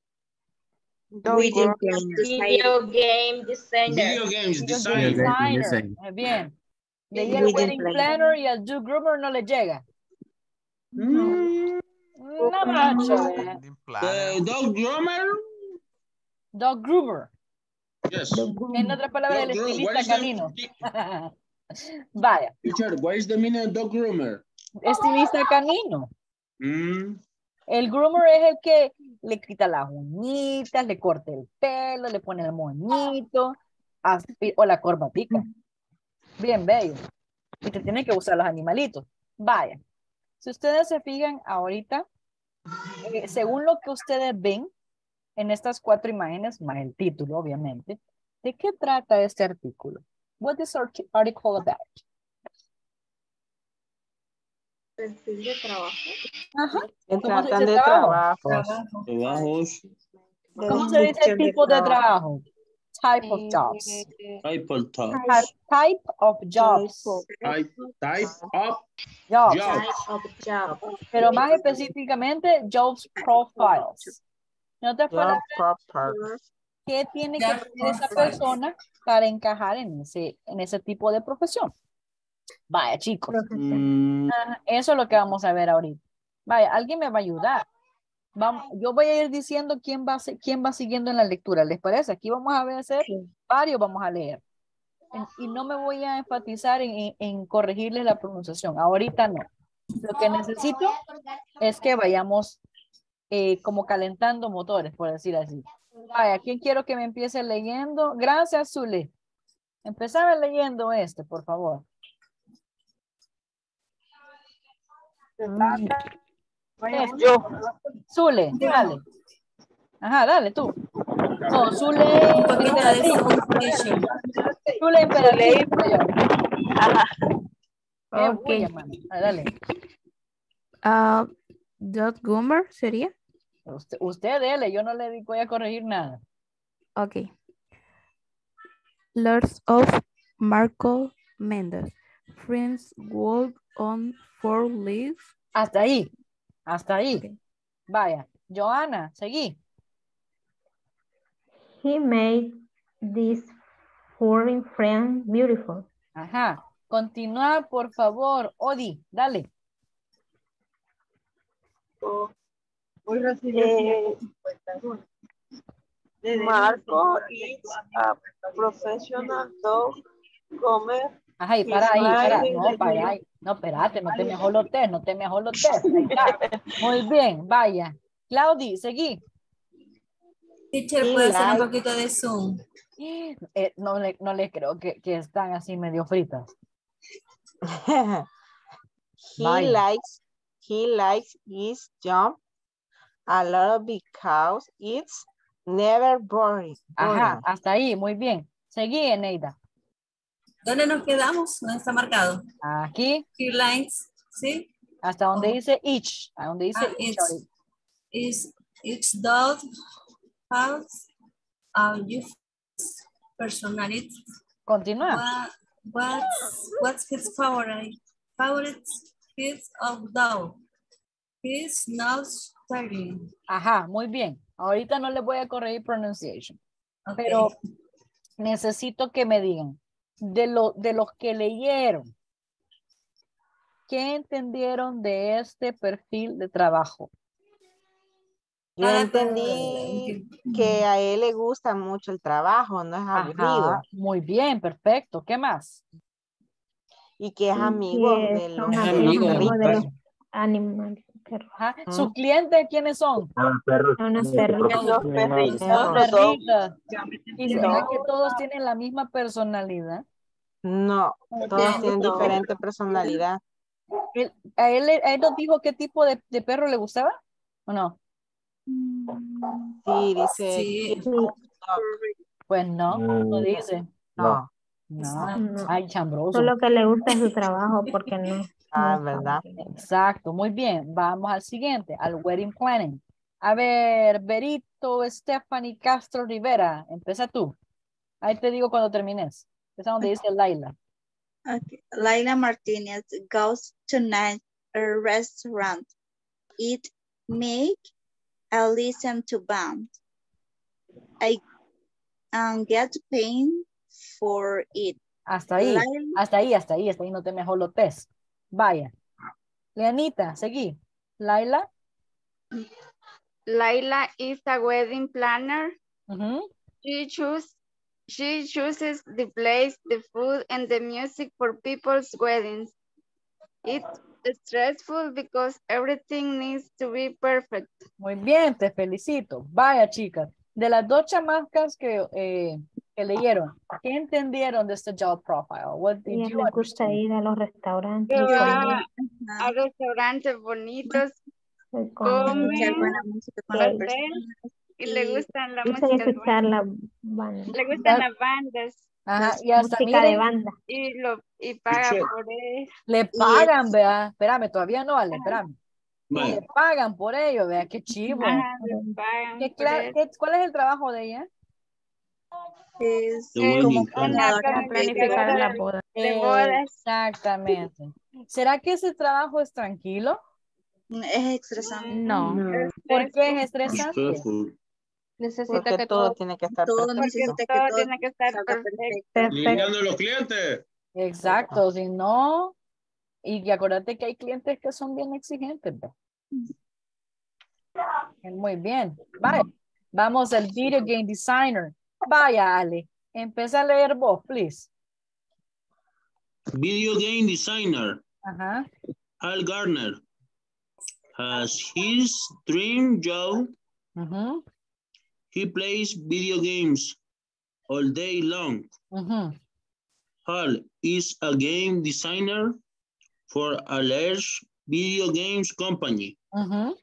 Video game designer. Video game designer. Video games designer. designer. Muy bien. Leí el wedding planner y el dog groomer no le llega. Mm. No mucho. Uh, dog groomer. Dog groomer. Yes. En otra palabra, el estilista canino. Vaya. Teacher, what is the meaning of dog groomer? Estilista canino. Mm. El groomer es el que le quita las uñitas, le corta el pelo, le pone el moñito así, o la corbatica. Bien bello. Y te tiene que usar los animalitos. Vaya. Si ustedes se fijan ahorita, eh, según lo que ustedes ven en estas cuatro imágenes, más el título, obviamente, ¿de qué trata este artículo? What is our article about? Perfil de trabajo. Ajá. Se ¿Cómo se tratan dice de trabajo? trabajos. Trabajos. ¿Cómo se dice el tipo de trabajo? Type of jobs. Type of jobs. Type of jobs. Type, type of Jobs. jobs. Type of job. Pero más específicamente, jobs profiles. En otras Job palabras, profiles. ¿qué tiene que tener esa persona para encajar en ese, en ese tipo de profesión? Vaya, chicos. Mm. Ajá, eso es lo que vamos a ver ahorita. Vaya, alguien me va a ayudar. Vamos, yo voy a ir diciendo quién va, quién va siguiendo en la lectura. ¿Les parece? Aquí vamos a ver hacer varios, vamos a leer. Y no me voy a enfatizar en, en, en corregirles la pronunciación. Ahorita no. Lo que necesito es que vayamos eh, como calentando motores, por decir así. Vaya, ¿quién quiero que me empiece leyendo? Gracias, Zule. Empezame leyendo este, por favor. Este. Yo. Zule, dale. Ajá, dale tú. No, Zule. Zule Imperatriz. Ajá. Ok. Dale. Uh, dot Goomer sería. Usted, usted dele, yo no le voy a corregir nada. Ok. Lords of Marco Mendes. Friends walk on four legs. Hasta ahí. Hasta ahí. Okay. Vaya. Joana, seguí. He made this foreign friend beautiful. Ajá. Continúa, por favor. Odi, dale. Oh. Eh, Marco is a professional dog groomer. Ajá, y para ahí, para. No, para ahí. No, espérate, no te me ajolotes, no te me ajolotes. Ahí está. Muy bien, vaya. Claudi, seguí. Teacher, ¿puede hacer un poquito de zoom? Eh, no, le, no les creo que, que están así medio fritas. he Vaya. likes he likes his job a lot because it's never boring. Ajá, hasta ahí, muy bien. Seguí, Eneida. ¿Dónde nos quedamos? ¿Dónde está marcado? Aquí. Three lines, ¿sí? Hasta donde Oh. dice each. A donde dice Ah, each. it's, it's, each dog has a different personality. Continúa. What, what's, what's his favorite? Favorite piece of dog? His nose sterling. Ajá, muy bien. Ahorita no les voy a corregir pronunciation. Okay. Pero necesito que me digan. De, lo, de los que leyeron, ¿qué entendieron de este perfil de trabajo? Yo entendí que a él le gusta mucho el trabajo, no es aburrido. Ajá, muy bien, perfecto. ¿Qué más? Y que es amigo Que de los son amigos de los perritos. animales. Ajá. ¿Sus clientes quiénes son? perros. Unos Sí, perritos. Los perritos, Los los dos. perritos. ¿Y será No. que todos tienen la misma personalidad? No, todos tienen No. diferente personalidad. ¿Él- ¿A él, le- a él nos dijo qué tipo de, de perro le gustaba? ¿O no? Sí, dice. Sí. cute dog. Pues no, no Mm, dice. No. No, No. ay, chambroso. Solo que le gusta su trabajo porque no. Ah, no ¿verdad? Exacto, muy bien. Vamos al siguiente, al wedding planning. A ver, Berito, Stephanie Castro Rivera, empieza tú. Ahí te digo cuando termines. Esa es donde dice Laila. Okay. Laila Martinez goes tonight a restaurant. Eat, make, and listen to band. I um, get paid for it. Hasta ahí, Laila, hasta ahí, hasta ahí, hasta ahí, no te me jolotes. Vaya. Leanita, seguí. Laila. Laila is a wedding planner. Ujú. She choose, she chooses the place, the food, and the music for people's weddings. It's stressful because everything needs to be perfect. Muy bien, te felicito. Vaya, chicas. De las dos chamacas que, eh, que leyeron, ¿qué entendieron de este job profile? What did Y a él you le gusta understand? ir a los restaurantes Que y va comer. a restaurantes bonitos, y come, escuchar buena música con las que personas. y le gustan las gusta músicas escuchar buenas. la banda. Le gustan las bandas. Ajá, las- y hasta Música de miren, banda. y lo y paga Che. por él. le Y pagan, es- vea. Espérame, todavía no vale, espérame. Y Vale. le pagan por ello, vea, qué chivo. Ajá, le pagan ¿Qué por cla- él. qué- ¿Cuál es el trabajo de ella? es The Es wedding una planner. planificadora la de, boda. de bodas. Exactamente. ¿Será que ese trabajo es tranquilo? Es estresante. No, No. ¿Por qué es It's estresante? stressful. necesita Porque que todo todo, tiene que estar Todo perfecto. necesita que Todo todo tiene que estar salga perfecto. perfecto. Perfecto. Lidiando los clientes. Exacto, si no, y acuérdate que hay clientes que son bien exigentes, ¿ve? Muy bien. Vale. Vamos al video game designer. Vaya, Ale. Empieza a leer vos, please. Video game designer Ajá. Al Garner has his dream job. Ujú, He plays video games all day long. ujú. Hal is a game designer for a large video games company. Ujú.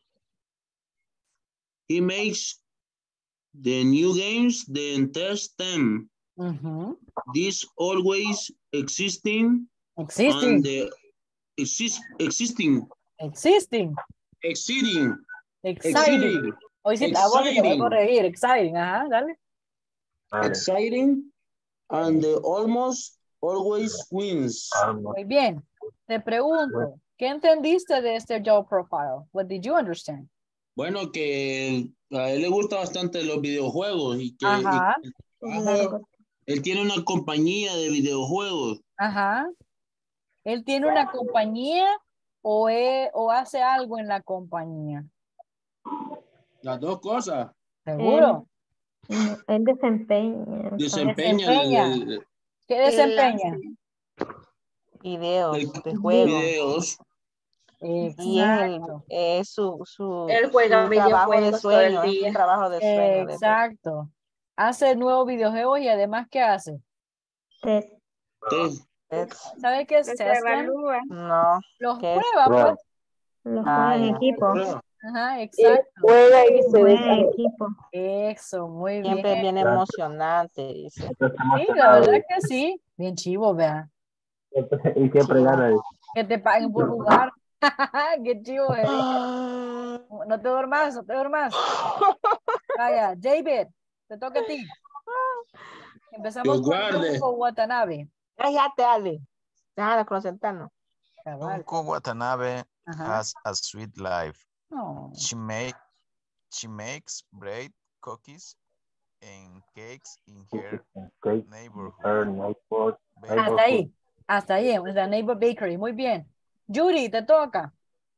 He makes the new games, then tests them. Ujú. This always existing Existing. and the exist, existing, Existing. exceeding, Exciting. exceeding, Hoy sí, a vos sí te voy a exciting, corregir. Exciting. Ajá, dale. Vale. exciting, and the almost always wins. Muy bien. Te pregunto, ¿qué entendiste de este job profile? What did you understand? Bueno, que a él le gusta bastante los videojuegos y que y Ajá. el trabajo, él tiene una compañía de videojuegos. Ajá. ¿Él tiene una compañía o, e- o hace algo en la compañía? Las dos cosas. ¿Seguro? No, él desempeña. Desempeña Desempeña. el- el- ¿Qué Él desempeña? Videos el- de juego. videos. Y es, el, Exacto. es su, su, Él juega su trabajo de videojuegos todo el sueño, es día. un trabajo de sueño. de- Exacto. Hace nuevos videojuegos y además, ¿qué hace? Test. Test. es- ¿Sabe qué es Se testing? evalúa. no, Los ¿qué es? prueba, pues. Los Ah, juega en ya. equipo. Prueba. Ajá, Él exacto. juega y se Juega en desarrolla. equipo. Eso, muy Siempre es bien. bien emocionante, dice. Está Sí, la emocionado. verdad que sí. Bien chivo, vea. Y siempre gana. Que te paguen por jugar. Qué chivo eres. Ah, No te duermas, no te duermas. Vaya, David, te toca a ti. Empezamos Dios con guarde. Yoko Watanabe. cállate, Ale. Déjala concentrarnos. Cabal. Junko Watanabe Ajá. has a sweet life. No. She make she makes bread, cookies, and cakes in her Okay. neighborhood. Her neighbor, Hasta neighborhood. ahí, hasta ahí, en la Neighbor Bakery. Muy bien. Yuri, te toca.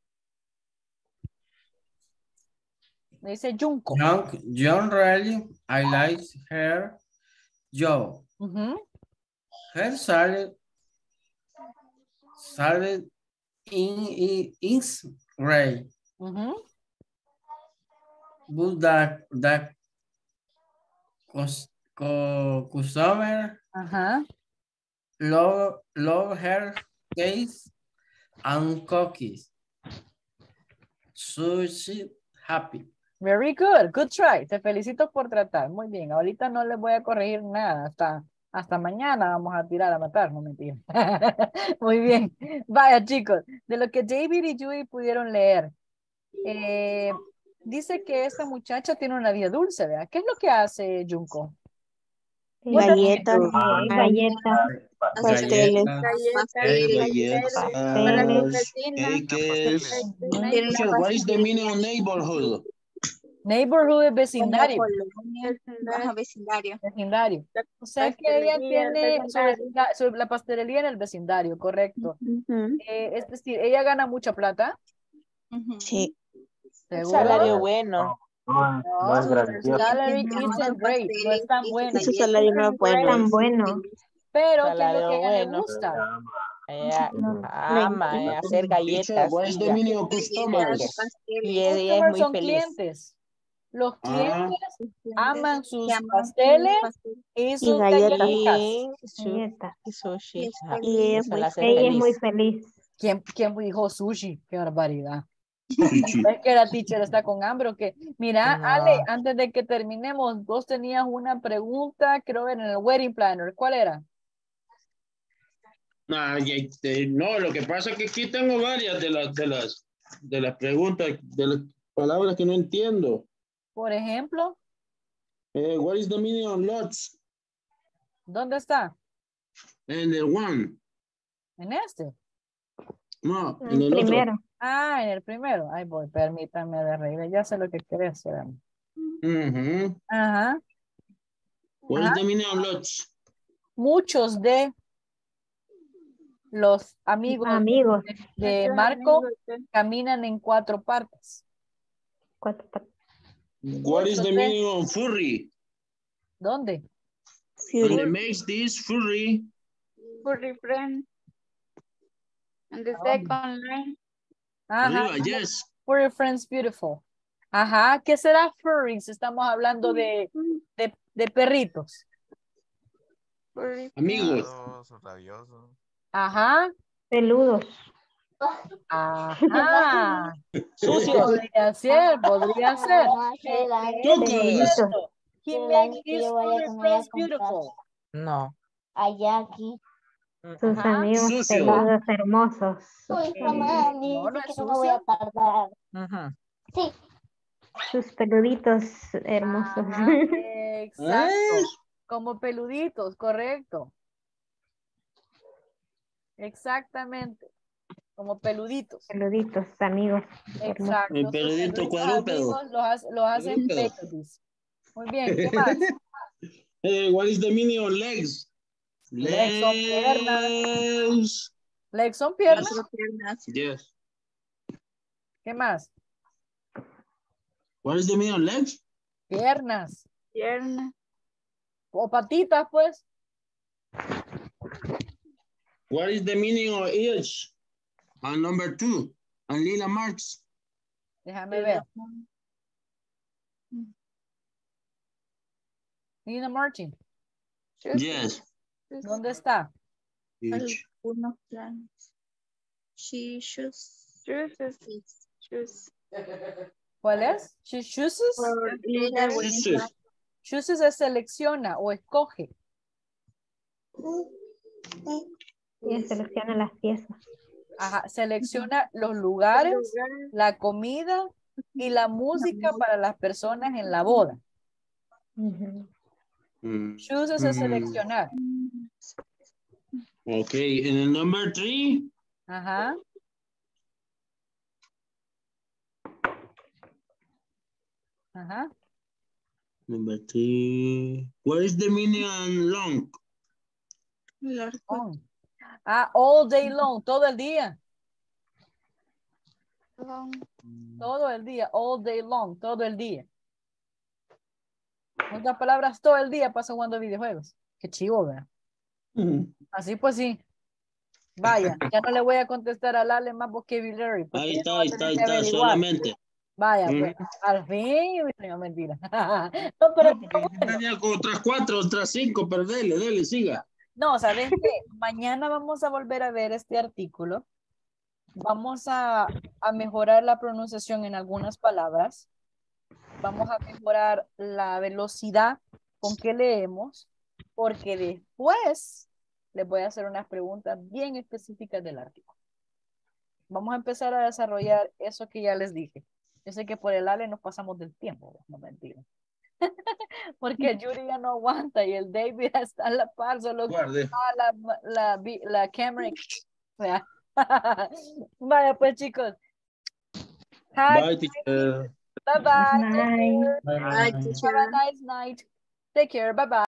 Me dice Junko. John, John really, I like her job. Ujú. Her salad, salad in, in, is great. Ujú. But that, that cus- cu- customer Ajá. love, love her cakes and cookies. So she happy. Very good. Good try. Te felicito por tratar. Muy bien. Ahorita no les voy a corregir nada. Hasta, hasta mañana vamos a tirar a matar. No mentira. Muy bien. Vaya, chicos. De lo que David y Judy pudieron leer. eh, dice que esta muchacha tiene una vida dulce, ¿verdad? ¿Qué es lo que hace Junko? Galletas, Galletas, pasteles. Galletas, Para sus vecinas. cakes. Tiene Teacher, una what is the meaning of neighborhood? Neighborhood es Como vecindario. colonia, ajá, vecindario. Vecindario. O sea que ella tiene su vecinda- su- la pastelería en el vecindario, correcto. Eh, es decir, ella gana mucha plata. Sí. ¿Seguro? Salario bueno. No, es- no es No, grandioso. salary isn't great. No es tan bueno. Su salario no es bueno. tan bueno. Pero, ¿qué es lo Salario que a ella le bueno. gusta? Ella No, ama eh, hacer galletas. What is the ella- meaning of customers? Y ella es Customers muy son feliz. clientes. Los Ah, clientes aman sus Que aman sus pasteles pasteles. y Y sus galletas. galletitas. Y su- galletas. y sushi. Y es ajá, Y ella es eso muy, la hace ella es muy feliz. feliz. ¿Quién, quién dijo sushi? Qué barbaridad. sushi. Es que la teacher está con hambre o qué. Mira, No. Ale, antes de que terminemos, vos tenías una pregunta, creo en el wedding planner. ¿Cuál era? Ah, ya, este, no, lo que pasa es que aquí tengo varias de las de las de las preguntas, de las palabras que no entiendo. Por ejemplo, Eh, what is the meaning of lots? ¿dónde está? En el one. En este. No, en El el primero. Ah, en el primero. Ay, voy, permítame de reír. Ya sé lo que querés. espérame. otro. Ujú. Ajá. What Ajá. is the meaning of lots? Muchos de los amigos Amigos. de, de Marco caminan en cuatro partes. Cuatro pa- What is the Muchos de- meaning of furry? ¿Dónde? And it makes this furry. Furry friend. And the second line. Ajá. Arriba, yes. Furry friends beautiful. Ajá. ¿Qué será furries? Estamos hablando de, de, de perritos. Furry Amigos. Rabiosos, rabiosos. Ajá. Peludos. Ajá. Sucios. Podría ser, podría ser. Peluditos. He makes his furry friends beautiful. No. Allá aquí. Sus Ajá. amigos Sucio. peludos hermosos. Uy, Eh, mamá, no, no dice es que no me voy a sucio. tardar. Ujú. Sí. Sus peluditos hermosos. Ajá, exacto. ¿Eh? Como peluditos, correcto. Exactamente. Como peluditos. Peluditos, amigos hermosos. Exacto. El Sus peludito peluditos cuadrúpedo. amigos los, hace- los hacen Cuadrúpedo. babies. Muy bien, ¿qué más? Eh, what is the meaning of legs? Legs son piernas. Legs. Legs son piernas. Cuatro piernas. Yes. ¿Qué más? What is the meaning of legs? Piernas. Pierna. O patitas, pues. What is the meaning of ears? And number two. And Lila Marx. Déjame ver. Nina Martin. Yes. ¿Dónde está? Each. Algunos planes. She shoes. Chooses. Choose. ¿Cuál es? She chooses. Por Lila Chooses. Williams. Chooses es selecciona o escoge. Ella selecciona las piezas. Ajá, selecciona los lugares, la comida y la música para las personas en la boda. Ujú. Mm. Chooses es Mm. seleccionar. Okay. And then number three. Ajá. Ajá. Number three. What is the meaning on long? Long. Ah, all day long, todo el día. Long. Todo el día, all day long, todo el día. En otras palabras, todo el día pasa jugando videojuegos. Qué chivo, ¿verdad? Mm. Así pues sí. Vaya, ya no le voy a contestar al Ale más vocabulary. porque Ahí ya está, no va a ahí está, tener ahí que está, averiguar. solamente. Vaya, Mm. pues, al fin, no, mentira. No, pero No, porque aquí tenía como otras cuatro, otras cinco, pero dele, dele, siga. no, ¿sabes qué? Mañana vamos a volver a ver este artículo. Vamos a, a mejorar la pronunciación en algunas palabras. Vamos a mejorar la velocidad con que leemos, porque después les voy a hacer unas preguntas bien específicas del artículo. Vamos a empezar a desarrollar eso que ya les dije. Yo sé que por el Ale nos pasamos del tiempo, no mentira. Porque el Yuri ya no aguanta y el David está a la par, solo Guarde. la, la, la, la cámara. Vaya pues chicos. Bye, teacher. Bye bye. Night. Bye, Have bye. a nice night. Take care. Bye bye.